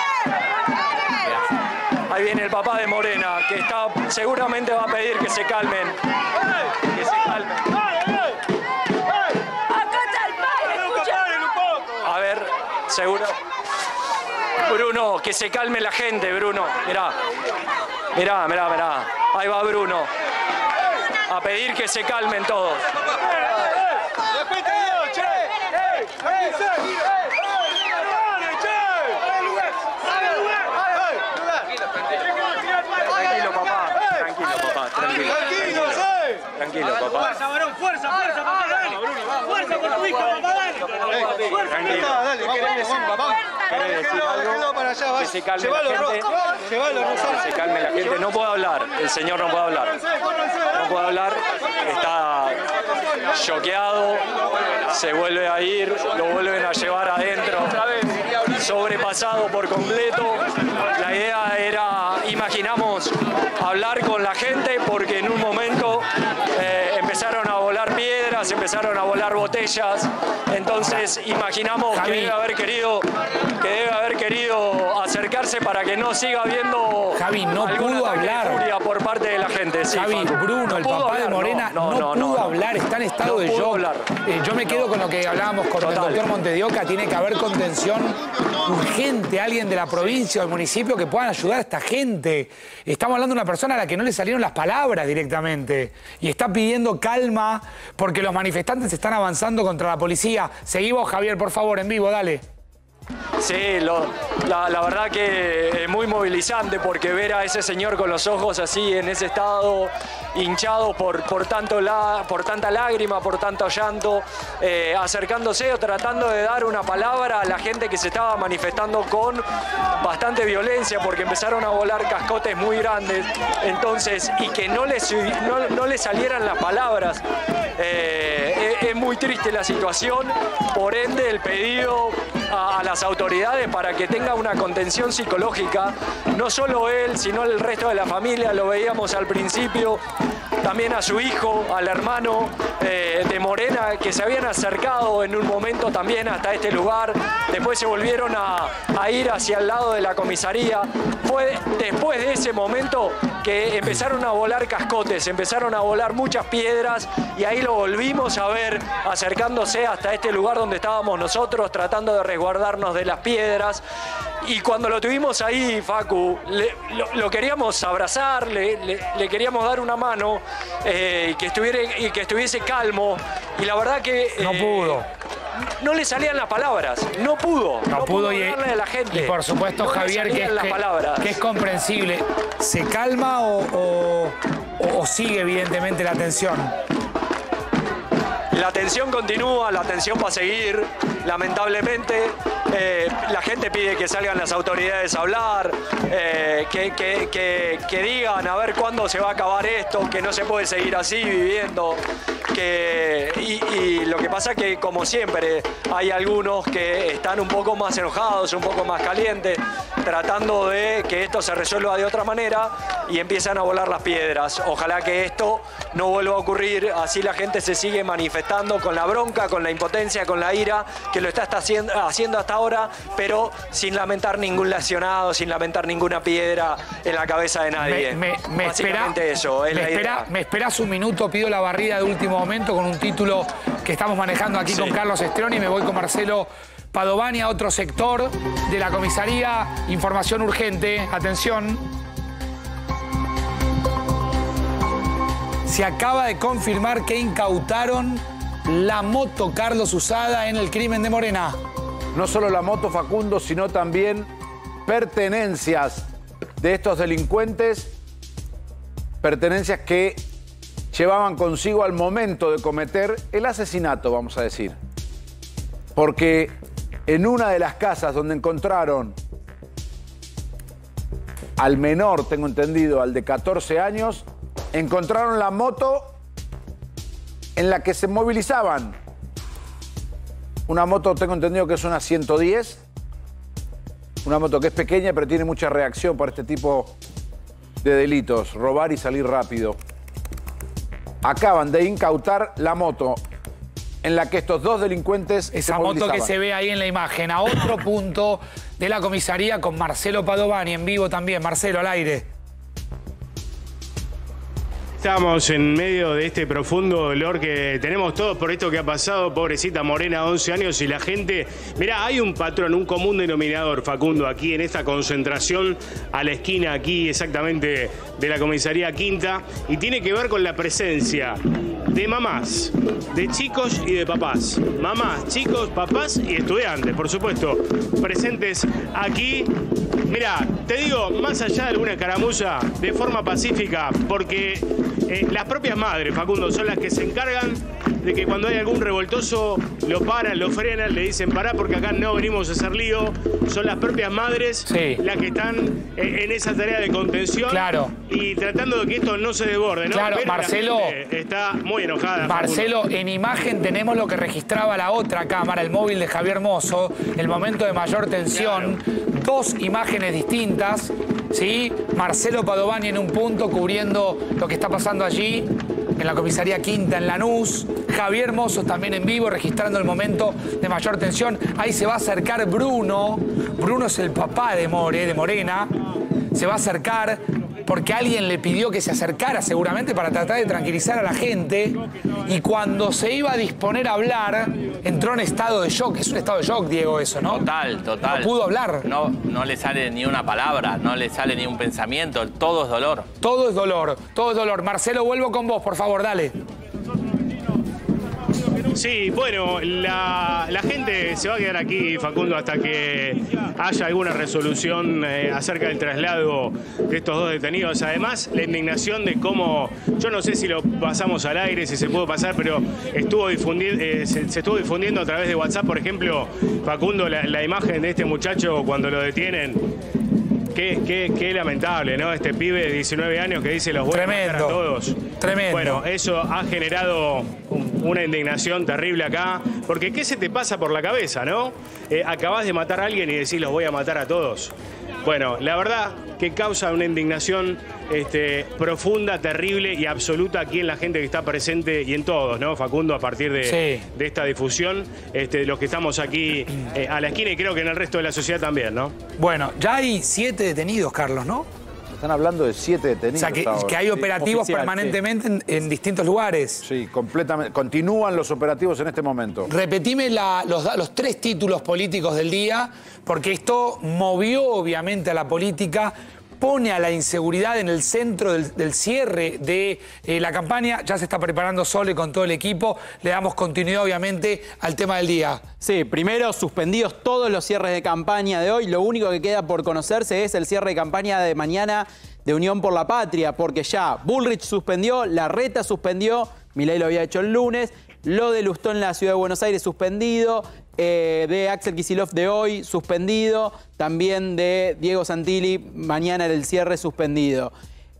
Ahí viene el papá de Morena, que está, seguramente va a pedir que se calmen. Que se calmen. A ver, seguro. Bruno, que se calme la gente, Bruno. Mirá, mirá, mirá, mirá. Ahí va Bruno. A pedir que se calmen todos. Tranquilo, papá. Tranquilo, papá. Tranquilo. Tranquilo, papá. Fuerza, varón, fuerza, fuerza, papá, dale. Fuerza por tu hijo, papá, dale. Fuerza, tranquilo. dale, ¿Querés decir, papá? ¿Querés decir algo? para allá, que se calme la gente. Llévalo, Que se calme la gente. No puedo hablar. El señor no puede hablar. No puede hablar. Está choqueado. Se vuelve a ir. Lo vuelven a llevar adentro. Sobrepasado por completo. La idea era, imaginamos, hablar con la gente porque en un momento eh, empezaron a volar piedras, empezaron a volar botellas. Entonces imaginamos Javi. que debe haber querido que debe haber querido acercarse para que no siga habiendo Javi, no pudo hablar furia por parte de la gente. Sí, Javi, Facu. Bruno, no el papá hablar, de Morena, no, no, no pudo no, hablar, está en estado no de shock. Eh, yo me quedo con lo que hablábamos con Total. el doctor Montedioca, tiene que haber contención urgente, alguien de la provincia o del municipio que puedan ayudar a esta gente. Estamos hablando de una persona a la que no le salieron las palabras directamente y está pidiendo calma porque los manifestantes están avanzando contra la policía. Seguimos, Javier, por favor, en vivo, dale. Sí, lo, la, la verdad que es muy movilizante porque ver a ese señor con los ojos así en ese estado, hinchado por, por, tanto la, por tanta lágrima, por tanto llanto, eh, acercándose o tratando de dar una palabra a la gente que se estaba manifestando con bastante violencia porque empezaron a volar cascotes muy grandes, entonces, y que no les, no, no les salieran las palabras. Eh, es, es muy triste la situación, por ende el pedido a, a las autoridades para que tenga una contención psicológica, no solo él, sino el resto de la familia, lo veíamos al principio, también a su hijo, al hermano eh, de Morena, que se habían acercado en un momento también hasta este lugar, después se volvieron a, a ir hacia el lado de la comisaría. Fue después de ese momento que empezaron a volar cascotes, empezaron a volar muchas piedras y ahí lo volvimos a ver acercándose hasta este lugar donde estábamos nosotros, tratando de resguardarnos de las piedras. Y cuando lo tuvimos ahí, Facu, le, lo, lo queríamos abrazar, le, le, le queríamos dar una mano eh, y, que estuviera, y que estuviese calmo. Y la verdad que... Eh, no pudo. No le salían las palabras, no pudo. No, no pudo, pudo y, a la gente. Y por supuesto, no Javier, que es, que, que es comprensible. ¿Se calma o, o, o sigue evidentemente la tensión? La tensión continúa, la tensión va a seguir. Lamentablemente, eh, la gente pide que salgan las autoridades a hablar, eh, que, que, que, que digan a ver cuándo se va a acabar esto, que no se puede seguir así viviendo. Que, y, y lo que pasa es que, como siempre, hay algunos que están un poco más enojados, un poco más calientes, tratando de que esto se resuelva de otra manera y empiezan a volar las piedras. Ojalá que esto no vuelva a ocurrir, así la gente se sigue manifestando con la bronca, con la impotencia, con la ira, que lo está haciendo, haciendo hasta ahora, pero sin lamentar ningún lesionado, sin lamentar ninguna piedra en la cabeza de nadie. Me, me, me Básicamente espera, eso, es me, la espera, idea. me esperás un minuto, pido la barrida de último momento con un título que estamos manejando aquí sí. con Carlos Estroni. Me voy con Marcelo Padovani a otro sector de la comisaría. Información urgente, atención. Se acaba de confirmar que incautaron la moto, Carlos, usada en el crimen de Morena. No solo la moto, Facundo, sino también pertenencias de estos delincuentes, pertenencias que llevaban consigo al momento de cometer el asesinato, vamos a decir. Porque en una de las casas donde encontraron al menor, tengo entendido, al de catorce años, encontraron la moto en la que se movilizaban. Una moto, tengo entendido que es una ciento diez. Una moto que es pequeña, pero tiene mucha reacción para este tipo de delitos. Robar y salir rápido. Acaban de incautar la moto en la que estos dos delincuentes Esa se moto que se ve ahí en la imagen. A otro punto de la comisaría con Marcelo Padovani en vivo también. Marcelo, al aire. Estamos en medio de este profundo dolor que tenemos todos por esto que ha pasado. Pobrecita Morena, once años, y la gente... Mirá, hay un patrón, un común denominador, Facundo, aquí en esta concentración a la esquina, aquí exactamente de la comisaría Quinta, y tiene que ver con la presencia de mamás, de chicos y de papás. Mamás, chicos, papás y estudiantes, por supuesto, presentes aquí. Mirá, te digo, más allá de alguna escaramuza, de forma pacífica, porque eh, las propias madres, Facundo, son las que se encargan de que cuando hay algún revoltoso lo paran, lo frenan, le dicen pará porque acá no venimos a hacer lío. Son las propias madres sí. las que están eh, en esa tarea de contención claro. y tratando de que esto no se desborde, ¿no? Claro, Pero Marcelo está muy enojada. Marcelo, Facundo. En imagen tenemos lo que registraba la otra cámara, el móvil de Javier Mozo, el momento de mayor tensión. Claro. Dos imágenes distintas, ¿sí? Marcelo Padovani en un punto cubriendo lo que está pasando allí en la comisaría Quinta en Lanús. Javier Mozo también en vivo registrando el momento de mayor tensión. Ahí se va a acercar Bruno. Bruno es el papá de More, de Morena. Se va a acercar porque alguien le pidió que se acercara seguramente para tratar de tranquilizar a la gente. Y cuando se iba a disponer a hablar, entró en estado de shock. Es un estado de shock, Diego, eso, ¿no? Total, total. No pudo hablar. No, no le sale ni una palabra, no le sale ni un pensamiento. Todo es dolor. Todo es dolor, todo es dolor. Marcelo, vuelvo con vos, por favor, dale. Sí, bueno, la, la gente se va a quedar aquí, Facundo, hasta que haya alguna resolución eh, acerca del traslado de estos dos detenidos. Además, la indignación de cómo, yo no sé si lo pasamos al aire, si se pudo pasar, pero estuvo difundiendo, eh, se, se estuvo difundiendo a través de WhatsApp, por ejemplo, Facundo, la, la imagen de este muchacho cuando lo detienen. Qué, qué, qué lamentable, ¿no? Este pibe de diecinueve años que dice los voy a matar a todos. Tremendo. Bueno, eso ha generado una indignación terrible acá. Porque ¿qué se te pasa por la cabeza, no? Eh, acabás de matar a alguien y decís los voy a matar a todos. Bueno, la verdad que causa una indignación este, profunda, terrible y absoluta aquí en la gente que está presente y en todos, ¿no, Facundo? A partir de, sí. de esta difusión, este, los que estamos aquí eh, a la esquina y creo que en el resto de la sociedad también, ¿no? Bueno, ya hay siete detenidos, Carlos, ¿no? Están hablando de siete detenidos. O sea, que, ahora. que hay operativos Oficial, permanentemente sí. en, en distintos lugares. Sí, completamente. Continúan los operativos en este momento. Repetime la, los, los tres títulos políticos del día, porque esto movió obviamente a la política, pone a la inseguridad en el centro del, del cierre de eh, la campaña. Ya se está preparando Sole con todo el equipo. Le damos continuidad, obviamente, al tema del día. Sí, primero suspendidos todos los cierres de campaña de hoy. Lo único que queda por conocerse es el cierre de campaña de mañana de Unión por la Patria, porque ya Bullrich suspendió, Larreta suspendió, Milei lo había hecho el lunes, lo de Lustó en la Ciudad de Buenos Aires suspendido, eh, de Axel Kicillof de hoy suspendido, también de Diego Santilli, mañana era el cierre suspendido.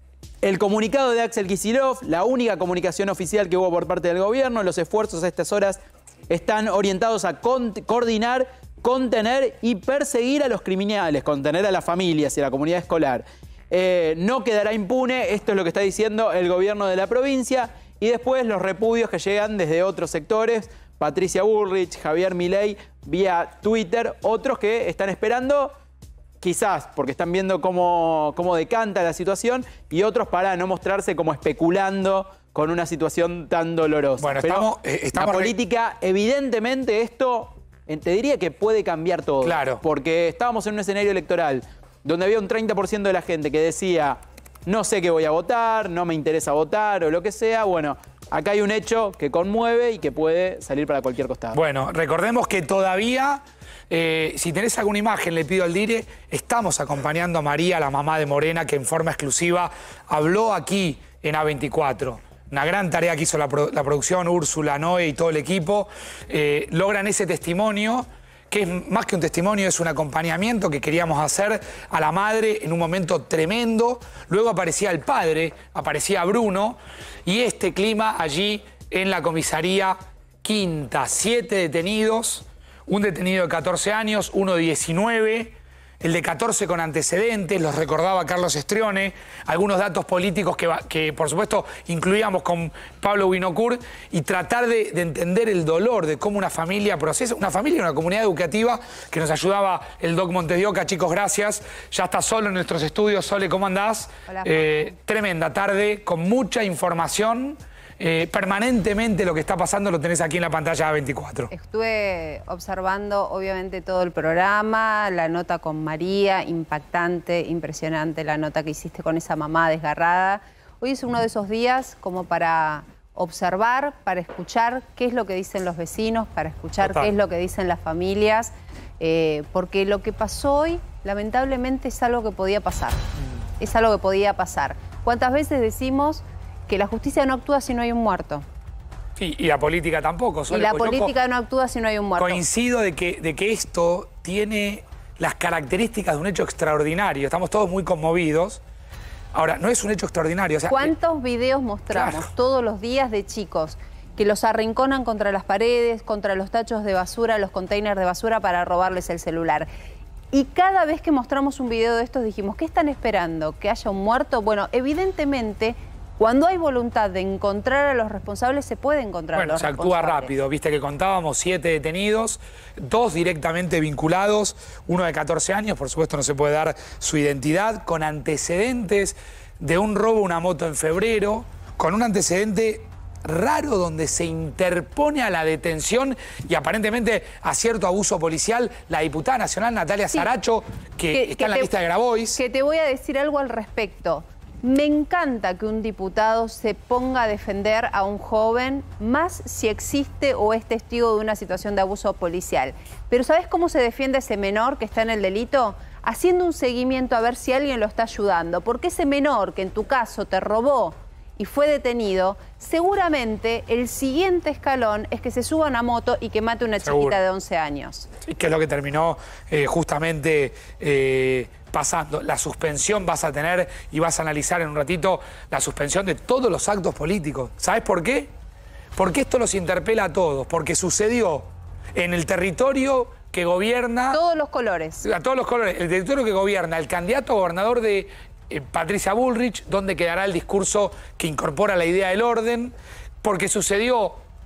El comunicado de Axel Kicillof, la única comunicación oficial que hubo por parte del gobierno, los esfuerzos a estas horas están orientados a coordinar, contener y perseguir a los criminales, contener a las familias y a la comunidad escolar. Eh, no quedará impune, esto es lo que está diciendo el gobierno de la provincia, y después los repudios que llegan desde otros sectores, Patricia Bullrich, Javier Milei, vía Twitter, otros que están esperando, quizás porque están viendo cómo, cómo decanta la situación, y otros para no mostrarse como especulando con una situación tan dolorosa. Bueno, Pero estamos, eh, estamos la política, evidentemente esto, eh, te diría que puede cambiar todo. Claro. Porque estábamos en un escenario electoral donde había un treinta por ciento de la gente que decía no sé qué voy a votar, no me interesa votar o lo que sea. Bueno, acá hay un hecho que conmueve y que puede salir para cualquier costado. Bueno, recordemos que todavía, eh, si tenés alguna imagen, le pido al Dire, estamos acompañando a María, la mamá de Morena, que en forma exclusiva habló aquí en A veinticuatro. Una gran tarea que hizo la, pro la producción, Úrsula, Noé y todo el equipo. Eh, logran ese testimonio, que es más que un testimonio, es un acompañamiento que queríamos hacer a la madre en un momento tremendo. Luego aparecía el padre, aparecía Bruno, y este clima allí en la comisaría Quinta. Siete detenidos, un detenido de catorce años, uno de diecinueve, el de catorce con antecedentes, los recordaba Carlos Estrione, algunos datos políticos que, que por supuesto incluíamos con Pablo Winocur, y tratar de, de entender el dolor de cómo una familia procesa, una familia y una comunidad educativa que nos ayudaba el Doc Montes de Oca. Chicos, gracias. Ya está Sole en nuestros estudios. Sole, ¿cómo andás? Hola. Eh, tremenda tarde, con mucha información. Eh, permanentemente lo que está pasando lo tenés aquí en la pantalla A veinticuatro. Estuve observando obviamente todo el programa, la nota con María, impactante, impresionante la nota que hiciste con esa mamá desgarrada. Hoy es uno de esos días como para observar, para escuchar qué es lo que dicen los vecinos, para escuchar Total. qué es lo que dicen las familias, eh, porque lo que pasó hoy lamentablemente es algo que podía pasar, mm. es algo que podía pasar. ¿Cuántas veces decimos que la justicia no actúa si no hay un muerto? Sí, y la política tampoco. Sole, y la pues política no actúa si no hay un muerto. Coincido de que, de que esto tiene las características de un hecho extraordinario. Estamos todos muy conmovidos. Ahora, no es un hecho extraordinario. O sea, ¿cuántos videos mostramos claro. todos los días de chicos que los arrinconan contra las paredes, contra los tachos de basura, los containers de basura para robarles el celular? Y cada vez que mostramos un video de estos dijimos, ¿qué están esperando? ¿Que haya un muerto? Bueno, evidentemente, cuando hay voluntad de encontrar a los responsables, se puede encontrar bueno, a los se responsables. Actúa rápido. Viste que contábamos siete detenidos, dos directamente vinculados, uno de catorce años, por supuesto no se puede dar su identidad, con antecedentes de un robo a una moto en febrero, con un antecedente raro donde se interpone a la detención y aparentemente a cierto abuso policial la diputada nacional Natalia sí, Saracho, que, que está que en la te, lista de Grabois. Que te voy a decir algo al respecto. Me encanta que un diputado se ponga a defender a un joven, más si existe o es testigo de una situación de abuso policial. Pero ¿sabes cómo se defiende ese menor que está en el delito? Haciendo un seguimiento a ver si alguien lo está ayudando. Porque ese menor que en tu caso te robó y fue detenido, seguramente el siguiente escalón es que se suba a una moto y que mate a una Seguro. chiquita de once años. Sí, que es lo que terminó eh, justamente eh, pasando. La suspensión vas a tener y vas a analizar en un ratito la suspensión de todos los actos políticos. ¿Sabes por qué? Porque esto los interpela a todos, porque sucedió en el territorio que gobierna... Todos los colores. A todos los colores. El territorio que gobierna el candidato a gobernador de eh, Patricia Bullrich, donde quedará el discurso que incorpora la idea del orden, porque sucedió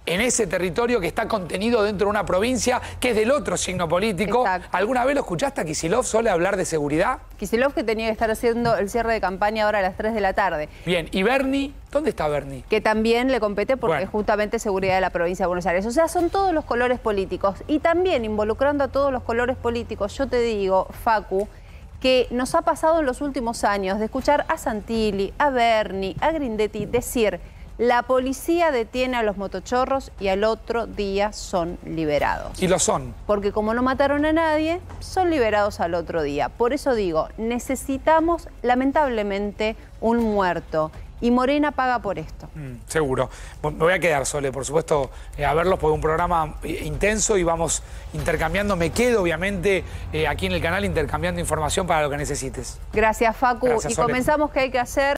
en ese territorio que está contenido dentro de una provincia que es del otro signo político. Exacto. ¿Alguna vez lo escuchaste a Kicillof Sole hablar de seguridad? Kicillof que tenía que estar haciendo el cierre de campaña ahora a las tres de la tarde. Bien, ¿y Bernie? ¿Dónde está Bernie? Que también le compete porque Bueno. es justamente seguridad de la provincia de Buenos Aires. O sea, son todos los colores políticos. Y también involucrando a todos los colores políticos, yo te digo, Facu, que nos ha pasado en los últimos años de escuchar a Santilli, a Bernie, a Grindetti decir: la policía detiene a los motochorros y al otro día son liberados. Y lo son. Porque como no mataron a nadie, son liberados al otro día. Por eso digo, necesitamos lamentablemente un muerto. Y Morena paga por esto. Mm, seguro. Me voy a quedar, Sole, por supuesto, eh, a verlos, porque es un programa eh, intenso y vamos intercambiando. Me quedo, obviamente, eh, aquí en el canal intercambiando información para lo que necesites. Gracias, Facu. Gracias, y Sole. comenzamos que hay que hacer...